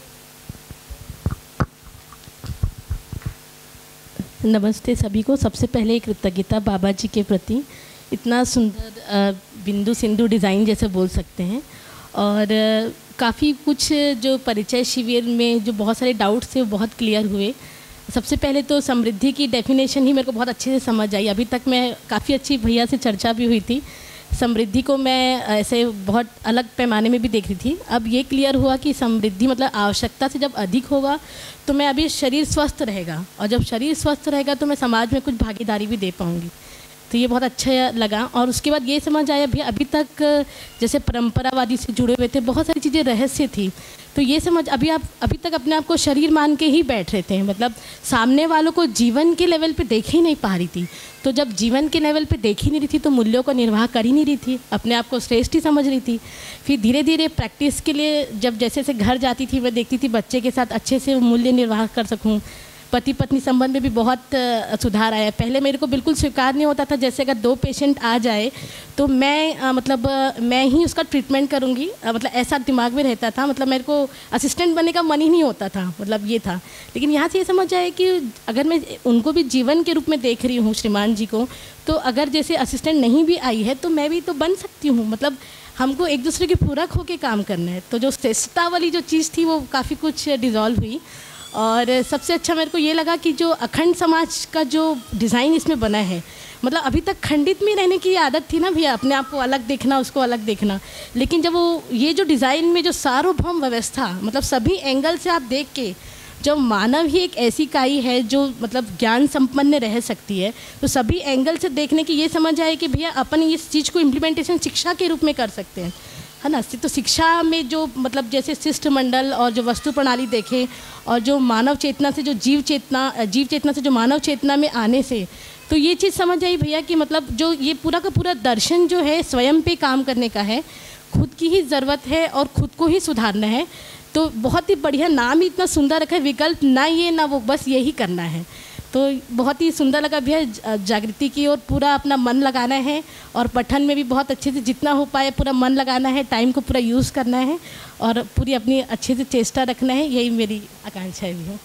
नमस्ते सभी को। सबसे पहले कृतज्ञता बाबा जी के प्रति, इतना सुंदर बिंदु सिंधु डिज़ाइन जैसे बोल सकते हैं। और काफ़ी कुछ जो परिचय शिविर में जो बहुत सारे डाउट्स थे वो बहुत क्लियर हुए। सबसे पहले तो समृद्धि की डेफिनेशन ही मेरे को बहुत अच्छे से समझ आई। अभी तक मैं काफ़ी अच्छी भैया से चर्चा भी हुई थी, समृद्धि को मैं ऐसे बहुत अलग पैमाने में भी देख रही थी। अब ये क्लियर हुआ कि समृद्धि मतलब आवश्यकता से जब अधिक होगा तो मैं अभी शरीर स्वस्थ रहेगा, और जब शरीर स्वस्थ रहेगा तो मैं समाज में कुछ भागीदारी भी दे पाऊँगी। तो ये बहुत अच्छा लगा। और उसके बाद ये समझ आया भी अभी तक जैसे परंपरावादी से जुड़े हुए थे, बहुत सारी चीज़ें रहस्य थी। तो ये समझ अभी आप अभी तक अपने आप को शरीर मान के ही बैठ रहे थे, मतलब सामने वालों को जीवन के लेवल पे देख ही नहीं पा रही थी। तो जब जीवन के लेवल पे देख ही नहीं रही थी तो मूल्यों का निर्वाह कर ही नहीं रही थी, अपने आप को श्रेष्ठ ही समझ रही थी। फिर धीरे धीरे प्रैक्टिस के लिए जब जैसे जैसे घर जाती थी मैं देखती थी बच्चे के साथ अच्छे से मूल्य निर्वाह कर सकूँ। पति पत्नी संबंध में भी बहुत सुधार आया। पहले मेरे को बिल्कुल स्वीकार नहीं होता था, जैसे अगर दो पेशेंट आ जाए तो मैं आ, मतलब मैं ही उसका ट्रीटमेंट करूँगी, मतलब ऐसा दिमाग में रहता था। मतलब मेरे को असिस्टेंट बनने का मन ही नहीं होता था, मतलब ये था। लेकिन यहाँ से ये समझ आए कि अगर मैं उनको भी जीवन के रूप में देख रही हूँ श्रीमान जी को, तो अगर जैसे असिस्टेंट नहीं भी आई है तो मैं भी तो बन सकती हूँ। मतलब हमको एक दूसरे के पूरक होकर काम करना है। तो जो श्रेष्ठता वाली जो चीज़ थी वो काफ़ी कुछ डिज़ोल्व हुई। और सबसे अच्छा मेरे को ये लगा कि जो अखंड समाज का जो डिज़ाइन इसमें बना है, मतलब अभी तक खंडित में रहने की आदत थी ना भैया, अपने आप को अलग देखना, उसको अलग देखना। लेकिन जब वो ये जो डिज़ाइन में जो सार्वभौम व्यवस्था, मतलब सभी एंगल से आप देख के, जब मानव ही एक ऐसी इकाई है जो मतलब ज्ञान संपन्न रह सकती है, तो सभी एंगल से देखने की ये समझ आए कि भैया अपन इस चीज़ को इम्प्लीमेंटेशन शिक्षा के रूप में कर सकते हैं, है ना। तो शिक्षा में जो मतलब जैसे शिष्टमंडल और जो वस्तु प्रणाली देखें, और जो मानव चेतना से जो जीव चेतना जीव चेतना से जो मानव चेतना में आने से, तो ये चीज़ समझ आई भैया कि मतलब जो ये पूरा का पूरा दर्शन जो है स्वयं पे काम करने का है, खुद की ही ज़रूरत है और खुद को ही सुधारना है। तो बहुत ही बढ़िया, नाम ही इतना सुंदर रखा है, विकल्प ना ये ना वो, बस यही करना है। तो बहुत ही सुंदर लगा भैया। जागृति की ओर पूरा अपना मन लगाना है, और पठन में भी बहुत अच्छे से जितना हो पाए पूरा मन लगाना है, टाइम को पूरा यूज़ करना है, और पूरी अपनी अच्छे से चेष्टा रखना है। यही मेरी आकांक्षा है भैया।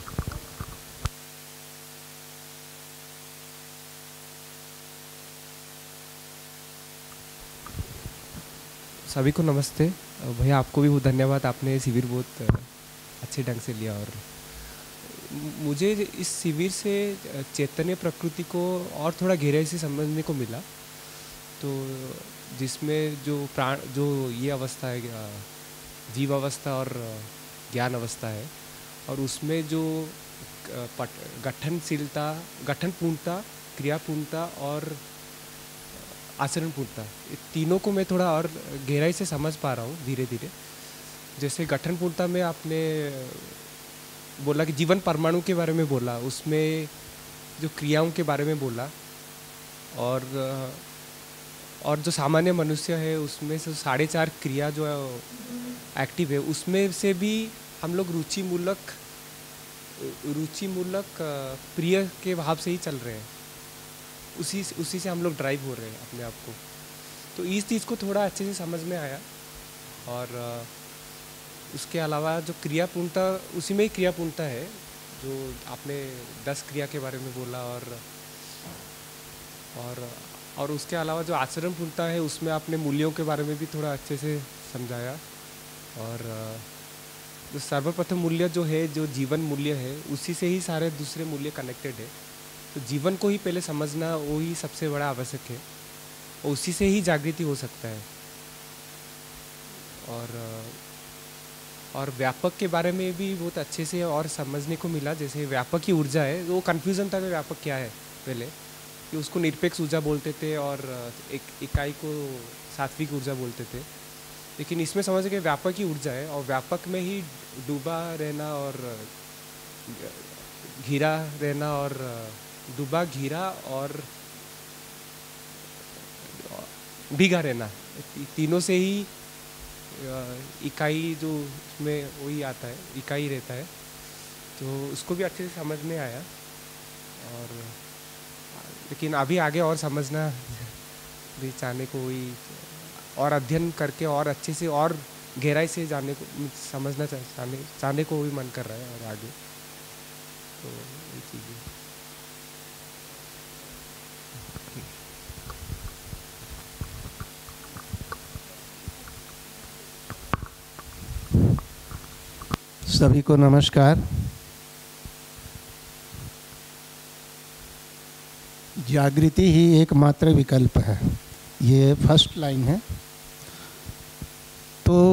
सभी को नमस्ते भैया। आपको भी बहुत धन्यवाद, आपने शिविर बहुत अच्छे ढंग से लिया। और मुझे इस शिविर से चैतन्य प्रकृति को और थोड़ा गहराई से समझने को मिला। तो जिसमें जो प्राण जो ये अवस्था है, जीव अवस्था और ज्ञान अवस्था है, और उसमें जो पट गठनशीलता, गठनपूर्णता, क्रियापूर्णता और आचरणपूर्णता, ये तीनों को मैं थोड़ा और गहराई से समझ पा रहा हूँ धीरे धीरे। जैसे गठनपूर्णता में आपने बोला कि जीवन परमाणु के बारे में बोला, उसमें जो क्रियाओं के बारे में बोला, और और जो सामान्य मनुष्य है उसमें से साढ़े चार क्रिया जो एक्टिव है, उसमें से भी हम लोग रुचिमूलक रुचिमूलक प्रिय के भाव से ही चल रहे हैं, उसी उसी से हम लोग ड्राइव हो रहे हैं अपने आप को। तो इस चीज़ को थोड़ा अच्छे से समझ में आया। और उसके अलावा जो क्रियापूर्णता, उसी में ही क्रियापूर्णता है, जो आपने दस क्रिया के बारे में बोला, और और और उसके अलावा जो आचरण पूर्णता है, उसमें आपने मूल्यों के बारे में भी थोड़ा अच्छे से समझाया। और जो सर्वप्रथम मूल्य जो है, जो जीवन मूल्य है, उसी से ही सारे दूसरे मूल्य कनेक्टेड है। तो जीवन को ही पहले समझना वो ही सबसे बड़ा आवश्यक है, और उसी से ही जागृति हो सकता है। और और व्यापक के बारे में भी बहुत अच्छे से और समझने को मिला। जैसे व्यापक ही ऊर्जा है, वो कन्फ्यूज़न था कि व्यापक क्या है पहले, कि उसको निरपेक्ष ऊर्जा बोलते थे और एक इकाई को सात्विक ऊर्जा बोलते थे। लेकिन इसमें समझ के व्यापक ही ऊर्जा है, और व्यापक में ही डूबा रहना और घिरा रहना, और डूबा, घिरा और भीगा रहना, तीनों से ही इकाई जो उसमें वही आता है, इकाई रहता है। तो उसको भी अच्छे से समझ में आया। और लेकिन अभी आगे और समझना भी चाहने को, वही और अध्ययन करके और अच्छे से और गहराई से जानने को, समझना चाहने चाहने को भी मन कर रहा है और आगे। तो ये चीज़ें सभी को नमस्कार। जागृति ही एकमात्र विकल्प है, ये फर्स्ट लाइन है। तो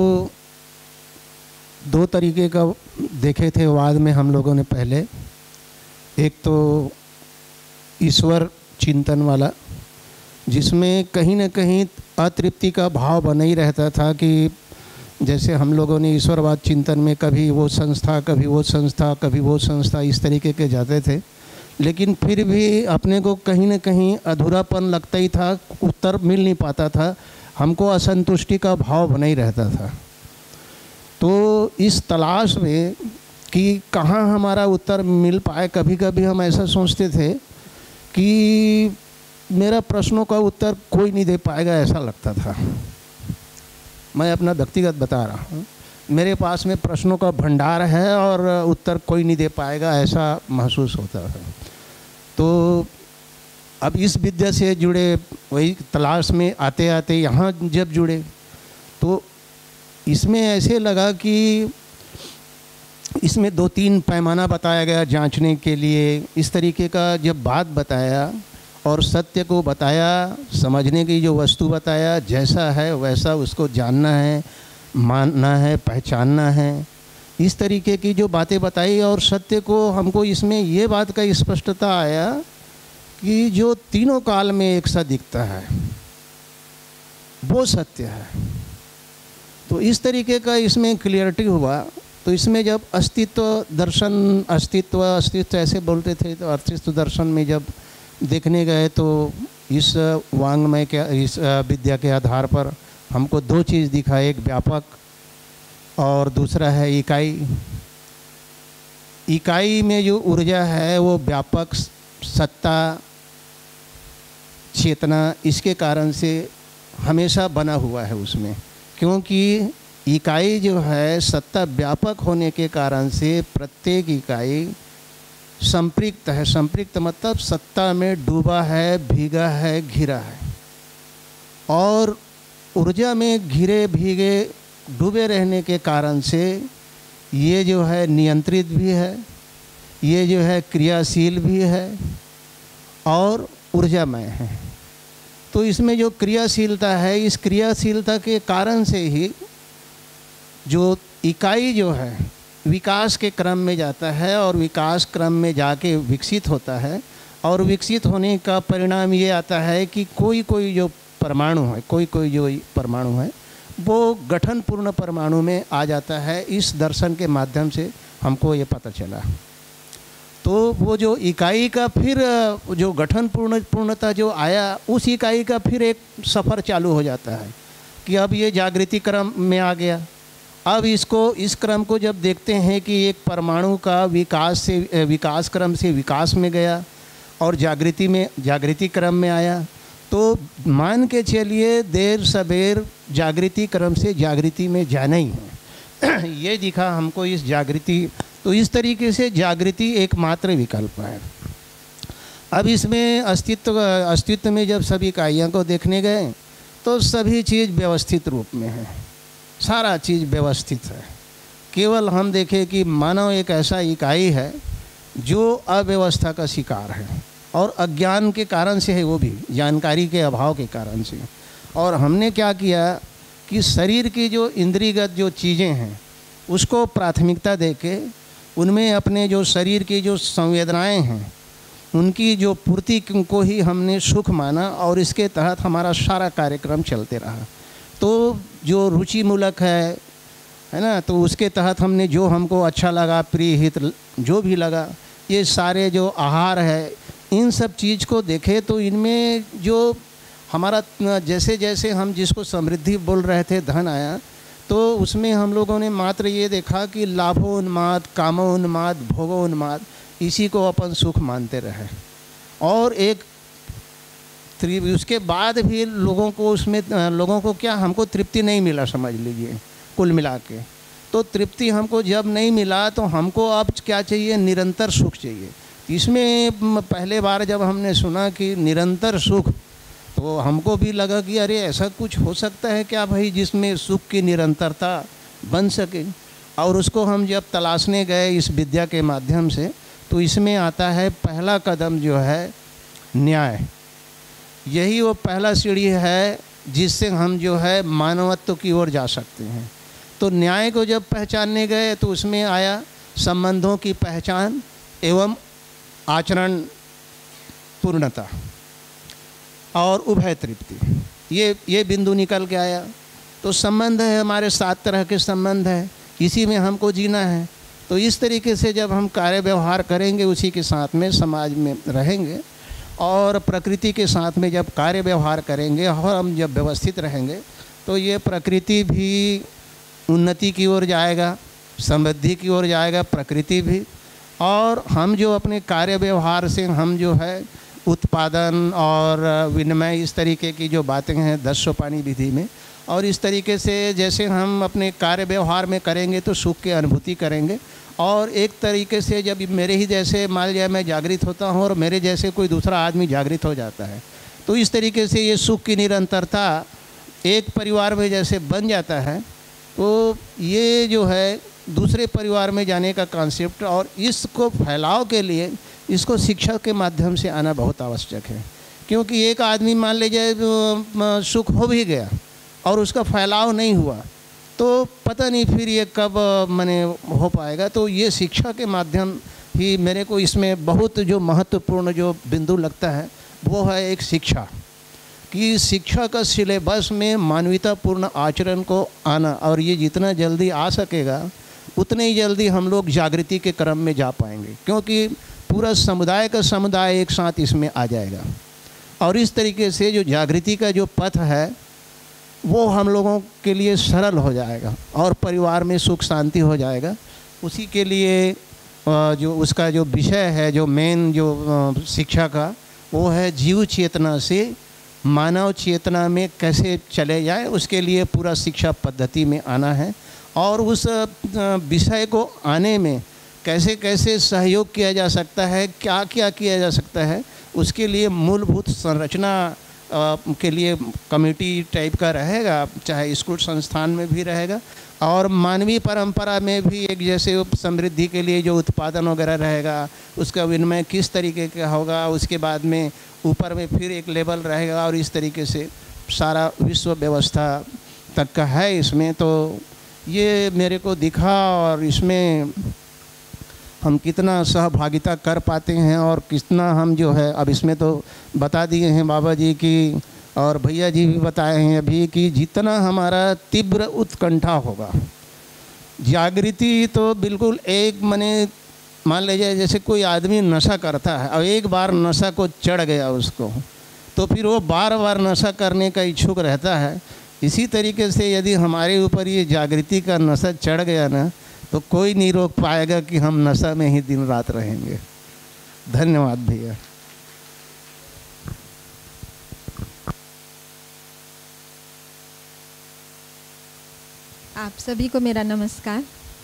दो तरीके का देखे थे वाद में हम लोगों ने पहले। एक तो ईश्वर चिंतन वाला, जिसमें कहीं न कहीं अतृप्ति का भाव बना ही रहता था, कि जैसे हम लोगों ने ईश्वरवाद चिंतन में कभी वो संस्था, कभी वो संस्था, कभी वो संस्था, इस तरीके के जाते थे, लेकिन फिर भी अपने को कहीं न कहीं अधूरापन लगता ही था, उत्तर मिल नहीं पाता था, हमको असंतुष्टि का भाव बना ही रहता था। तो इस तलाश में कि कहाँ हमारा उत्तर मिल पाए, कभी कभी हम ऐसा सोचते थे कि मेरा प्रश्नों का उत्तर कोई नहीं दे पाएगा, ऐसा लगता था। मैं अपना व्यक्तिगत बता रहा हूँ, मेरे पास में प्रश्नों का भंडार है और उत्तर कोई नहीं दे पाएगा, ऐसा महसूस होता है। तो अब इस विद्या से जुड़े, वही तलाश में आते आते यहाँ जब जुड़े, तो इसमें ऐसे लगा कि इसमें दो तीन पैमाना बताया गया जांचने के लिए। इस तरीके का जब बात बताया और सत्य को बताया, समझने की जो वस्तु बताया, जैसा है वैसा उसको जानना है, मानना है, पहचानना है, इस तरीके की जो बातें बताई। और सत्य को हमको इसमें ये बात का स्पष्टता आया कि जो तीनों काल में एक सा दिखता है वो सत्य है। तो इस तरीके का इसमें क्लियरिटी हुआ। तो इसमें जब अस्तित्व दर्शन, अस्तित्व अस्तित्व ऐसे बोलते थे, तो अस्तित्व दर्शन में जब देखने गए तो इस वांग्मय के, इस विद्या के आधार पर हमको दो चीज़ दिखा, एक व्यापक और दूसरा है इकाई। इकाई में जो ऊर्जा है वो व्यापक, सत्ता, चेतना, इसके कारण से हमेशा बना हुआ है उसमें, क्योंकि इकाई जो है सत्ता व्यापक होने के कारण से प्रत्येक इकाई संपृक्त है। संपृक्त मतलब सत्ता में डूबा है, भीगा है, घिरा है। और ऊर्जा में घिरे भीगे डूबे रहने के कारण से ये जो है नियंत्रित भी है, ये जो है क्रियाशील भी है और ऊर्जामय है। तो इसमें जो क्रियाशीलता है, इस क्रियाशीलता के कारण से ही जो इकाई जो है विकास के क्रम में जाता है और विकास क्रम में जाके विकसित होता है, और विकसित होने का परिणाम ये आता है कि कोई कोई जो परमाणु है कोई कोई जो परमाणु है वो गठन पूर्ण परमाणु में आ जाता है। इस दर्शन के माध्यम से हमको ये पता चला। तो वो जो इकाई का फिर जो गठन पूर्ण पूर्णता जो आया, उस इकाई का फिर एक सफ़र चालू हो जाता है कि अब ये जागृति क्रम में आ गया। अब इसको इस क्रम को जब देखते हैं कि एक परमाणु का विकास से विकास क्रम से विकास में गया और जागृति में जागृति क्रम में आया, तो मान के चलिए देर सबेर जागृति क्रम से जागृति में जाना ही है। ये दिखा हमको इस जागृति। तो इस तरीके से जागृति एकमात्र विकल्प है। अब इसमें अस्तित्व अस्तित्व में जब सभी इकाइयों को देखने गए तो सभी चीज़ व्यवस्थित रूप में है, सारा चीज़ व्यवस्थित है। केवल हम देखें कि मानव एक ऐसा इकाई है जो अव्यवस्था का शिकार है, और अज्ञान के कारण से है, वो भी जानकारी के अभाव के कारण से। और हमने क्या किया कि शरीर की जो इंद्रियगत जो चीज़ें हैं उसको प्राथमिकता देके उनमें अपने जो शरीर की जो संवेदनाएं हैं उनकी जो पूर्ति को ही हमने सुख माना, और इसके तहत हमारा सारा कार्यक्रम चलते रहा। तो जो रुचि मूलक है है ना, तो उसके तहत हमने जो हमको अच्छा लगा, प्रिय हित जो भी लगा, ये सारे जो आहार है, इन सब चीज़ को देखे तो इनमें जो हमारा जैसे जैसे हम जिसको समृद्धि बोल रहे थे, धन आया, तो उसमें हम लोगों ने मात्र ये देखा कि लाभोन्माद, कामोन्माद, भोगोन्माद, इसी को अपन सुख मानते रहे। और एक उसके बाद भी लोगों को उसमें लोगों को क्या हमको तृप्ति नहीं मिला, समझ लीजिए कुल मिला के। तो तृप्ति हमको जब नहीं मिला तो हमको अब क्या चाहिए, निरंतर सुख चाहिए। इसमें पहले बार जब हमने सुना कि निरंतर सुख, तो हमको भी लगा कि अरे ऐसा कुछ हो सकता है क्या भाई जिसमें सुख की निरंतरता बन सके। और उसको हम जब तलाशने गए इस विद्या के माध्यम से, तो इसमें आता है पहला कदम जो है न्याय। यही वो पहला सीढ़ी है जिससे हम जो है मानवत्व की ओर जा सकते हैं। तो न्याय को जब पहचानने गए तो उसमें आया संबंधों की पहचान एवं आचरण पूर्णता और उभय तृप्ति, ये ये बिंदु निकल के आया। तो संबंध है, हमारे सात तरह के संबंध है, इसी में हमको जीना है। तो इस तरीके से जब हम कार्य व्यवहार करेंगे, उसी के साथ में समाज में रहेंगे, और प्रकृति के साथ में जब कार्य व्यवहार करेंगे और हम जब व्यवस्थित रहेंगे, तो ये प्रकृति भी उन्नति की ओर जाएगा, समृद्धि की ओर जाएगा प्रकृति भी। और हम जो अपने कार्य व्यवहार से हम जो है उत्पादन और विनिमय, इस तरीके की जो बातें हैं दस सोपानी विधि में, और इस तरीके से जैसे हम अपने कार्य व्यवहार में करेंगे तो सुख की अनुभूति करेंगे। और एक तरीके से जब मेरे ही जैसे मान लिया मैं जागृत होता हूँ और मेरे जैसे कोई दूसरा आदमी जागृत हो जाता है, तो इस तरीके से ये सुख की निरंतरता एक परिवार में जैसे बन जाता है, तो ये जो है दूसरे परिवार में जाने का कॉन्सेप्ट, और इसको फैलाव के लिए इसको शिक्षा के माध्यम से आना बहुत आवश्यक है। क्योंकि एक आदमी मान लीजिए सुख हो भी गया और उसका फैलाव नहीं हुआ, तो पता नहीं फिर ये कब मने हो पाएगा। तो ये शिक्षा के माध्यम ही मेरे को इसमें बहुत जो महत्वपूर्ण जो बिंदु लगता है वो है एक शिक्षा, कि शिक्षा का सिलेबस में मानवीयतापूर्ण आचरण को आना, और ये जितना जल्दी आ सकेगा उतने ही जल्दी हम लोग जागृति के क्रम में जा पाएंगे, क्योंकि पूरा समुदाय का समुदाय एक साथ इसमें आ जाएगा। और इस तरीके से जो जागृति का जो पथ है वो हम लोगों के लिए सरल हो जाएगा और परिवार में सुख शांति हो जाएगा। उसी के लिए जो उसका जो विषय है, जो मेन जो शिक्षा का, वो है जीव चेतना से मानव चेतना में कैसे चले जाए, उसके लिए पूरा शिक्षा पद्धति में आना है। और उस विषय को आने में कैसे कैसे सहयोग किया जा सकता है, क्या क्या किया जा सकता है, उसके लिए मूलभूत संरचना के लिए कमेटी टाइप का रहेगा, चाहे स्कूल संस्थान में भी रहेगा, और मानवीय परंपरा में भी एक जैसे समृद्धि के लिए जो उत्पादन वगैरह रहेगा, उसका विनिमय किस तरीके का होगा, उसके बाद में ऊपर में फिर एक लेवल रहेगा, और इस तरीके से सारा विश्व व्यवस्था तक का है इसमें। तो ये मेरे को दिखा और इसमें हम कितना सहभागिता कर पाते हैं और कितना हम जो है, अब इसमें तो बता दिए हैं बाबा जी की और भैया जी भी बताए हैं अभी कि जितना हमारा तीव्र उत्कंठा होगा, जागृति तो बिल्कुल एक मने मान लीजिए जैसे कोई आदमी नशा करता है और एक बार नशा को चढ़ गया उसको, तो फिर वो बार बार नशा करने का इच्छुक रहता है। इसी तरीके से यदि हमारे ऊपर ये जागृति का नशा चढ़ गया ना, तो कोई नहीं रोक पाएगा कि हम नशा में ही दिन रात रहेंगे। धन्यवाद भैया। आप सभी को मेरा नमस्कार।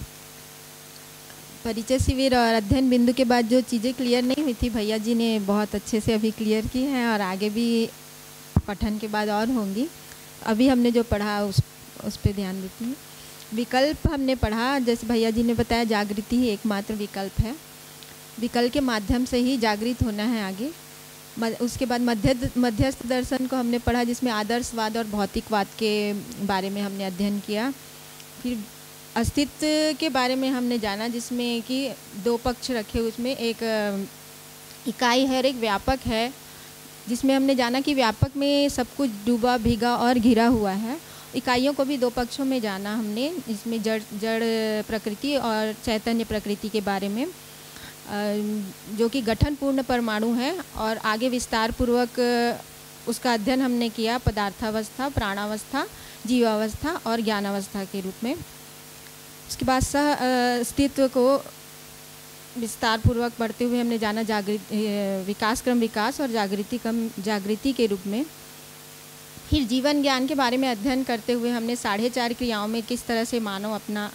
परिचय शिविर और अध्ययन बिंदु के बाद जो चीज़ें क्लियर नहीं हुई थी, भैया जी ने बहुत अच्छे से अभी क्लियर की हैं और आगे भी पठन के बाद और होंगी। अभी हमने जो पढ़ा उस उस पर ध्यान देती हूँ। विकल्प हमने पढ़ा, जैसे भैया जी ने बताया जागृति ही एकमात्र विकल्प है। विकल्प के माध्यम से ही जागृत होना है आगे। उसके बाद मध्य मध्यस्थ दर्शन को हमने पढ़ा, जिसमें आदर्शवाद और भौतिकवाद के बारे में हमने अध्ययन किया। फिर अस्तित्व के बारे में हमने जाना, जिसमें कि दो पक्ष रखे, उसमें एक इकाई है और एक व्यापक है, जिसमें हमने जाना कि व्यापक में सब कुछ डूबा भीगा और घिरा हुआ है। इकाइयों को भी दो पक्षों में जाना हमने, इसमें जड़ जड़ प्रकृति और चैतन्य प्रकृति के बारे में, जो कि गठनपूर्ण परमाणु है, और आगे विस्तार पूर्वक उसका अध्ययन हमने किया पदार्थावस्था, प्राणावस्था, जीवावस्था और ज्ञानावस्था के रूप में। उसके बाद सह अस्तित्व को विस्तार पूर्वक पढ़ते हुए हमने जाना जागृत विकास क्रम विकास और जागृति क्रम जागृति के रूप में। फिर जीवन ज्ञान के बारे में अध्ययन करते हुए हमने साढ़े चार क्रियाओं में किस तरह से मानव अपना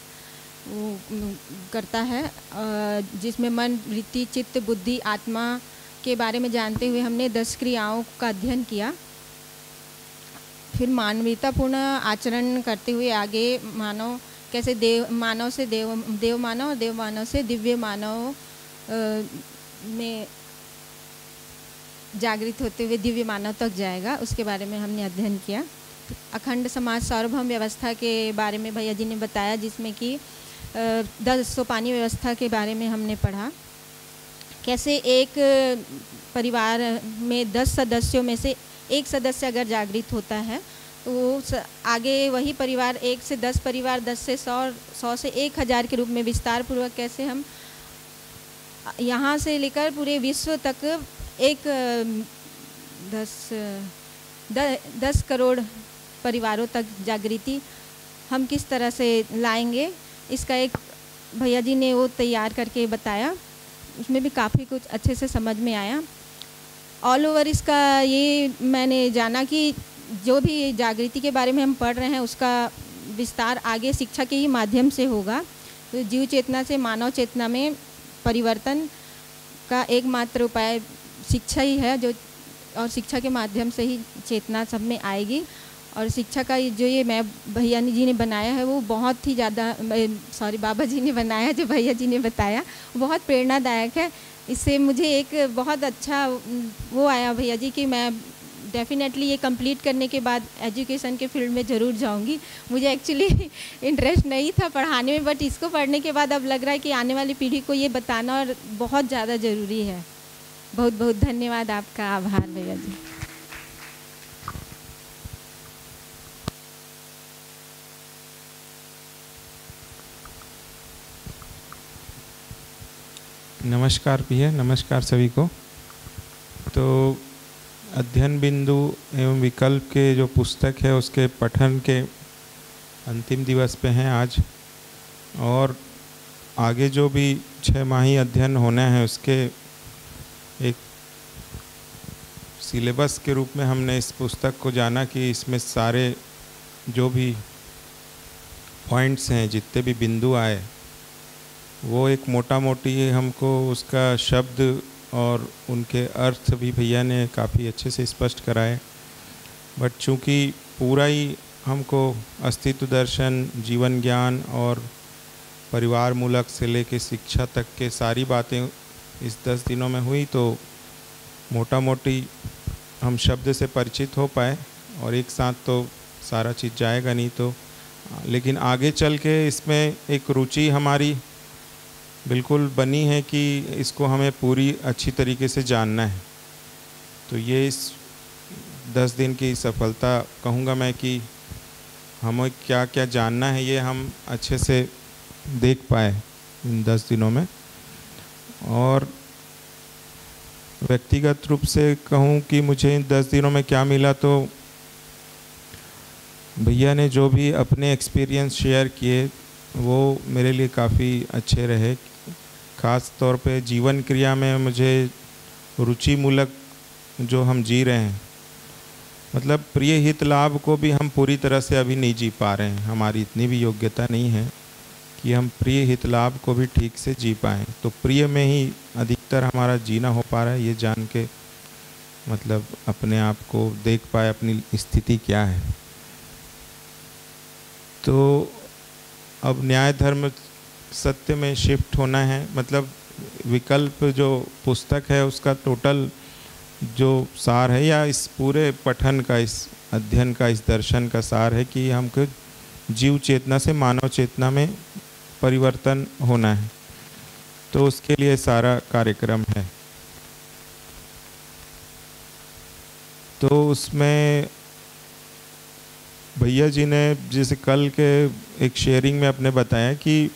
करता है, जिसमें मन, वृत्ति, चित्त, बुद्धि, आत्मा के बारे में जानते हुए हमने दस क्रियाओं का अध्ययन किया। फिर मानवीयतापूर्ण आचरण करते हुए आगे मानव कैसे देव मानव से देव देव मानव और देव मानव से दिव्य मानव में जागृत होते हुए दिव्य मानव तक जाएगा, उसके बारे में हमने अध्ययन किया। अखंड समाज सार्वभौम व्यवस्था के बारे में भैया जी ने बताया, जिसमें कि दस सोपानी व्यवस्था के बारे में हमने पढ़ा। कैसे एक परिवार में दस सदस्यों में से एक सदस्य अगर जागृत होता है तो वो आगे वही परिवार एक से दस परिवार, दस से सौ, सौ से एक हज़ार के रूप में विस्तार पूर्वक कैसे हम यहाँ से लेकर पूरे विश्व तक एक दस द, दस करोड़ परिवारों तक जागृति हम किस तरह से लाएंगे, इसका एक भैया जी ने वो तैयार करके बताया। उसमें भी काफ़ी कुछ अच्छे से समझ में आया। ऑल ओवर इसका ये मैंने जाना कि जो भी जागृति के बारे में हम पढ़ रहे हैं उसका विस्तार आगे शिक्षा के ही माध्यम से होगा। तो जीव चेतना से मानव चेतना में परिवर्तन का एकमात्र उपाय शिक्षा ही है, जो और शिक्षा के माध्यम से ही चेतना सब में आएगी। और शिक्षा का जो ये मैं भैया जी ने बनाया है वो बहुत ही ज़्यादा, सॉरी बाबा जी ने बनाया, जो भैया जी ने बताया बहुत प्रेरणादायक है। इससे मुझे एक बहुत अच्छा वो आया भैया जी कि मैं डेफिनेटली ये कंप्लीट करने के बाद एजुकेशन के फील्ड में ज़रूर जाऊंगी। मुझे एक्चुअली इंटरेस्ट नहीं था पढ़ाने में, बट इसको पढ़ने के बाद अब लग रहा है कि आने वाली पीढ़ी को ये बताना और बहुत ज़्यादा ज़रूरी है। बहुत बहुत धन्यवाद, आपका आभार भैया जी। नमस्कार भैया, नमस्कार सभी को। तो अध्ययन बिंदु एवं विकल्प के जो पुस्तक है उसके पठन के अंतिम दिवस पे हैं आज, और आगे जो भी छः माही अध्ययन होना है उसके एक सिलेबस के रूप में हमने इस पुस्तक को जाना कि इसमें सारे जो भी पॉइंट्स हैं, जितने भी बिंदु आए, वो एक मोटा मोटी हमको उसका शब्द और उनके अर्थ भी भैया ने काफ़ी अच्छे से स्पष्ट कराए। बट चूँकि पूरा ही हमको अस्तित्व दर्शन, जीवन ज्ञान और परिवार मूलक से लेके शिक्षा तक के सारी बातें इस दस दिनों में हुई, तो मोटा मोटी हम शब्द से परिचित हो पाए, और एक साथ तो सारा चीज़ जाएगा नहीं। तो लेकिन आगे चल के इसमें एक रुचि हमारी बिल्कुल बनी है कि इसको हमें पूरी अच्छी तरीके से जानना है। तो ये इस दस दिन की सफलता कहूँगा मैं कि हमें क्या क्या जानना है ये हम अच्छे से देख पाए इन दस दिनों में। और व्यक्तिगत रूप से कहूँ कि मुझे इन दस दिनों में क्या मिला, तो भैया ने जो भी अपने एक्सपीरियंस शेयर किए वो मेरे लिए काफ़ी अच्छे रहे। ख़ास तौर पे जीवन क्रिया में मुझे रुचि मूलक जो हम जी रहे हैं, मतलब प्रिय हित लाभ को भी हम पूरी तरह से अभी नहीं जी पा रहे हैं। हमारी इतनी भी योग्यता नहीं है कि हम प्रिय हित लाभ को भी ठीक से जी पाएँ। तो प्रिय में ही अधिकतर हमारा जीना हो पा रहा है, ये जान के मतलब अपने आप को देख पाए अपनी स्थिति क्या है। तो अब न्याय धर्म सत्य में शिफ्ट होना है। मतलब विकल्प जो पुस्तक है उसका टोटल जो सार है, या इस पूरे पठन का, इस अध्ययन का, इस दर्शन का सार है कि हमको जीव चेतना से मानव चेतना में परिवर्तन होना है। तो उसके लिए सारा कार्यक्रम है। तो उसमें भैया जी ने जैसे कल के एक शेयरिंग में अपने बताया कि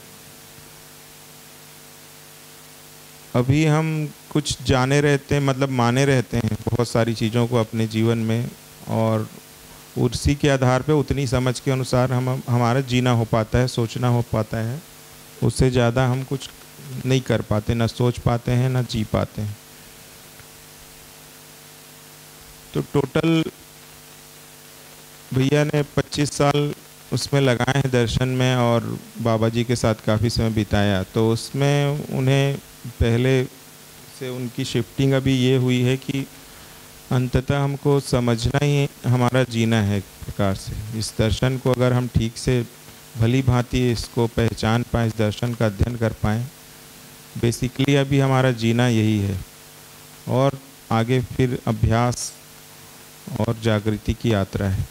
अभी हम कुछ जाने रहते हैं, मतलब माने रहते हैं बहुत सारी चीज़ों को अपने जीवन में, और उसी के आधार पे उतनी समझ के अनुसार हम हमारा जीना हो पाता है, सोचना हो पाता है। उससे ज़्यादा हम कुछ नहीं कर पाते, ना सोच पाते हैं ना जी पाते हैं। तो टोटल भैया ने पच्चीस साल उसमें लगाए हैं दर्शन में, और बाबा जी के साथ काफ़ी समय बिताया। तो उसमें उन्हें पहले से उनकी शिफ्टिंग अभी ये हुई है कि अंततः हमको समझना ही हमारा जीना है। एक प्रकार से इस दर्शन को अगर हम ठीक से भली भांति इसको पहचान पाएँ, इस दर्शन का अध्ययन कर पाएँ, बेसिकली अभी हमारा जीना यही है। और आगे फिर अभ्यास और जागृति की यात्रा है।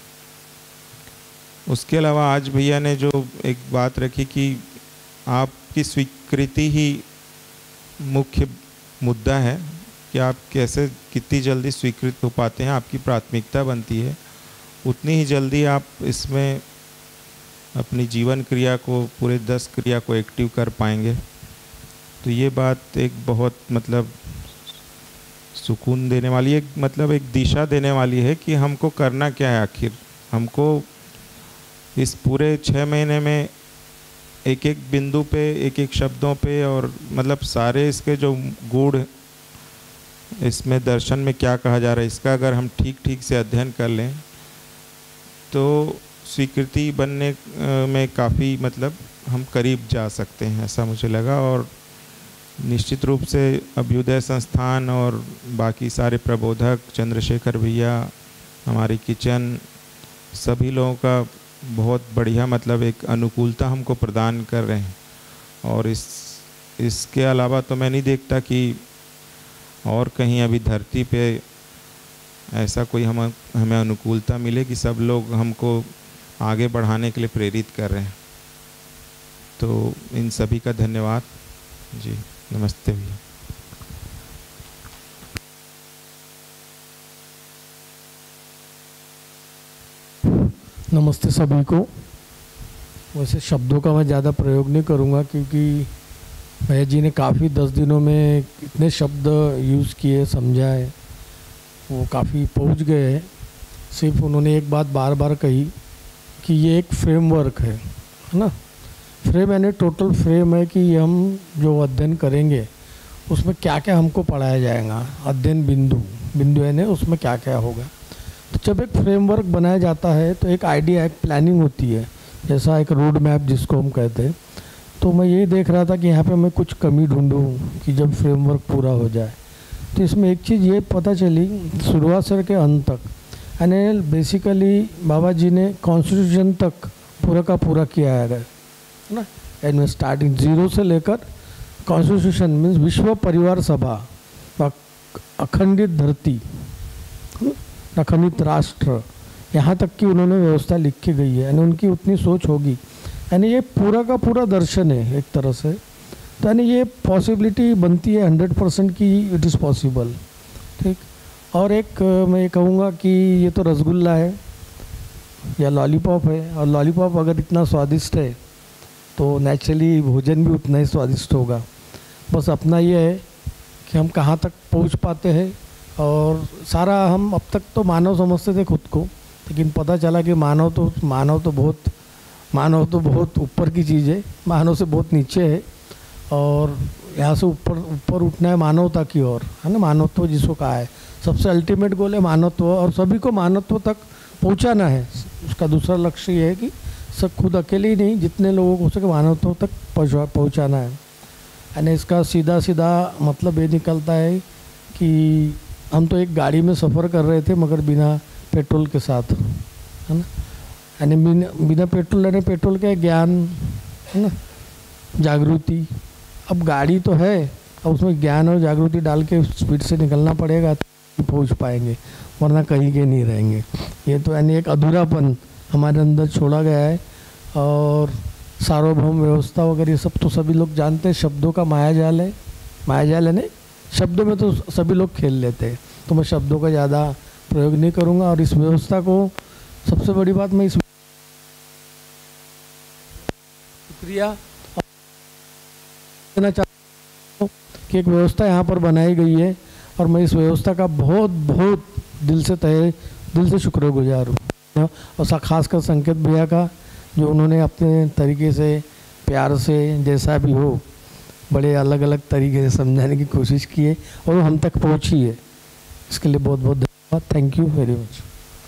उसके अलावा आज भैया ने जो एक बात रखी कि आपकी स्वीकृति ही मुख्य मुद्दा है, कि आप कैसे कितनी जल्दी स्वीकृत हो पाते हैं, आपकी प्राथमिकता बनती है, उतनी ही जल्दी आप इसमें अपनी जीवन क्रिया को, पूरे दस क्रिया को एक्टिव कर पाएंगे। तो ये बात एक बहुत मतलब सुकून देने वाली है, मतलब एक दिशा देने वाली है कि हमको करना क्या है। आखिर हमको इस पूरे छः महीने में एक एक बिंदु पे, एक एक शब्दों पे, और मतलब सारे इसके जो गुण इसमें दर्शन में क्या कहा जा रहा है, इसका अगर हम ठीक ठीक से अध्ययन कर लें तो स्वीकृति बनने में काफ़ी मतलब हम करीब जा सकते हैं, ऐसा मुझे लगा। और निश्चित रूप से अभ्युदय संस्थान और बाकी सारे प्रबोधक, चंद्रशेखर भैया, हमारी किचन, सभी लोगों का बहुत बढ़िया मतलब एक अनुकूलता हमको प्रदान कर रहे हैं। और इस इसके अलावा तो मैं नहीं देखता कि और कहीं अभी धरती पे ऐसा कोई हम हमें अनुकूलता मिले कि सब लोग हमको आगे बढ़ाने के लिए प्रेरित कर रहे हैं। तो इन सभी का धन्यवाद जी। नमस्ते भैया। नमस्ते सभी को। वैसे शब्दों का मैं ज़्यादा प्रयोग नहीं करूँगा क्योंकि भैया जी ने काफ़ी दस दिनों में इतने शब्द यूज़ किए, समझाए, वो काफ़ी पहुँच गए हैं। सिर्फ उन्होंने एक बात बार बार कही कि ये एक फ्रेमवर्क है, है ना। फ्रेम यानी टोटल फ्रेम है कि हम जो अध्ययन करेंगे उसमें क्या क्या हमको पढ़ाया जाएगा। अध्ययन बिंदु बिंदु यानी उसमें क्या क्या होगा। तो जब एक फ्रेमवर्क बनाया जाता है तो एक आइडिया, एक प्लानिंग होती है, जैसा एक रोड मैप जिसको हम कहते हैं। तो मैं यही देख रहा था कि यहाँ पे मैं कुछ कमी ढूंढूं कि जब फ्रेमवर्क पूरा हो जाए। तो इसमें एक चीज़ ये पता चली शुरुआत से के अंत तक, यानी बेसिकली बाबा जी ने कॉन्स्टिट्यूशन तक पूरा का पूरा किया है ना। एंड स्टार्टिंग जीरो से लेकर कॉन्स्टिट्यूशन मीन्स विश्व परिवार सभा, अखंडित धरती, अखंडित राष्ट्र, यहाँ तक कि उन्होंने व्यवस्था लिख के गई है, यानी उनकी उतनी सोच होगी, यानी ये पूरा का पूरा दर्शन है एक तरह से। तो यानी ये पॉसिबिलिटी बनती है हंड्रेड परसेंट की इट इज़ पॉसिबल, ठीक। और एक मैं ये कहूँगा कि ये तो रसगुल्ला है या लॉलीपॉप है, और लॉलीपॉप अगर इतना स्वादिष्ट है तो नेचुरली भोजन भी उतना ही स्वादिष्ट होगा। बस अपना ये है कि हम कहाँ तक पहुँच पाते हैं। और सारा हम अब तक तो मानव समझते थे खुद को, लेकिन पता चला कि मानव तो मानव तो बहुत मानव तो बहुत ऊपर की चीज़ है, मानव से बहुत नीचे है। और यहाँ से ऊपर ऊपर उठना है मानवता की ओर, है ना। मानवत्व जिसको कहा है, सबसे अल्टीमेट गोल है मानवत्व, और सभी को मानवत्व तक पहुँचाना है। उसका दूसरा लक्ष्य ये है कि सब खुद अकेले ही नहीं, जितने लोगों को हो सके मानवत्व तक पहुँचा पहुँचाना है। यानी इसका सीधा सीधा मतलब ये निकलता है कि हम तो एक गाड़ी में सफ़र कर रहे थे मगर बिना पेट्रोल के साथ, है ना। यानी बिना बिना पेट्रोल, यानी पेट्रोल का ज्ञान, है ना, जागृति। अब गाड़ी तो है, अब उसमें ज्ञान और जागृति डाल के स्पीड से निकलना पड़ेगा तो पहुंच पाएंगे, वरना कहीं के नहीं रहेंगे। ये तो यानी एक अधूरापन हमारे अंदर छोड़ा गया है। और सार्वभौम व्यवस्था वगैरह ये सब तो सभी लोग जानते हैं, शब्दों का मायाजाल है। मायाजाल है नहीं, शब्दों में तो सभी लोग खेल लेते हैं, तो मैं शब्दों का ज़्यादा प्रयोग नहीं करूँगा। और इस व्यवस्था को सबसे बड़ी बात मैं इस शुक्रिया देना चाहता हूँ कि एक व्यवस्था यहाँ पर बनाई गई है, और मैं इस व्यवस्था का बहुत बहुत दिल से तहे दिल से शुक्रगुजार हूँ। और खासकर संकेत भैया का, जो उन्होंने अपने तरीके से प्यार से जैसा भी हो बड़े अलग अलग तरीके से समझाने की कोशिश की है, और वो हम तक पहुँची है। इसके लिए बहुत बहुत धन्यवाद। Thank you very much.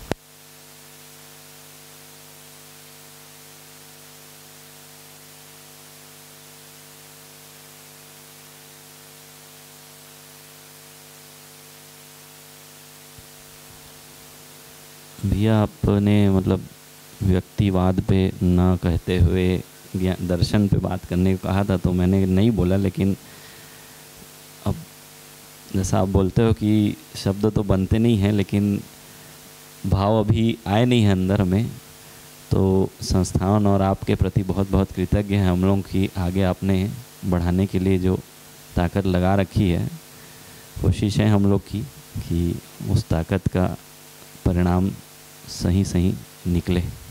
भैया आपने मतलब व्यक्तिवाद पे ना कहते हुए ज्ञान दर्शन पे बात करने को कहा था, तो मैंने नहीं बोला। लेकिन अब जैसा आप बोलते हो कि शब्द तो बनते नहीं हैं, लेकिन भाव अभी आए नहीं हैं अंदर में, तो संस्थान और आपके प्रति बहुत बहुत कृतज्ञ हैं हम लोग की। आगे आपने बढ़ाने के लिए जो ताकत लगा रखी है, कोशिश है हम लोग की कि उस ताकत का परिणाम सही सही निकले।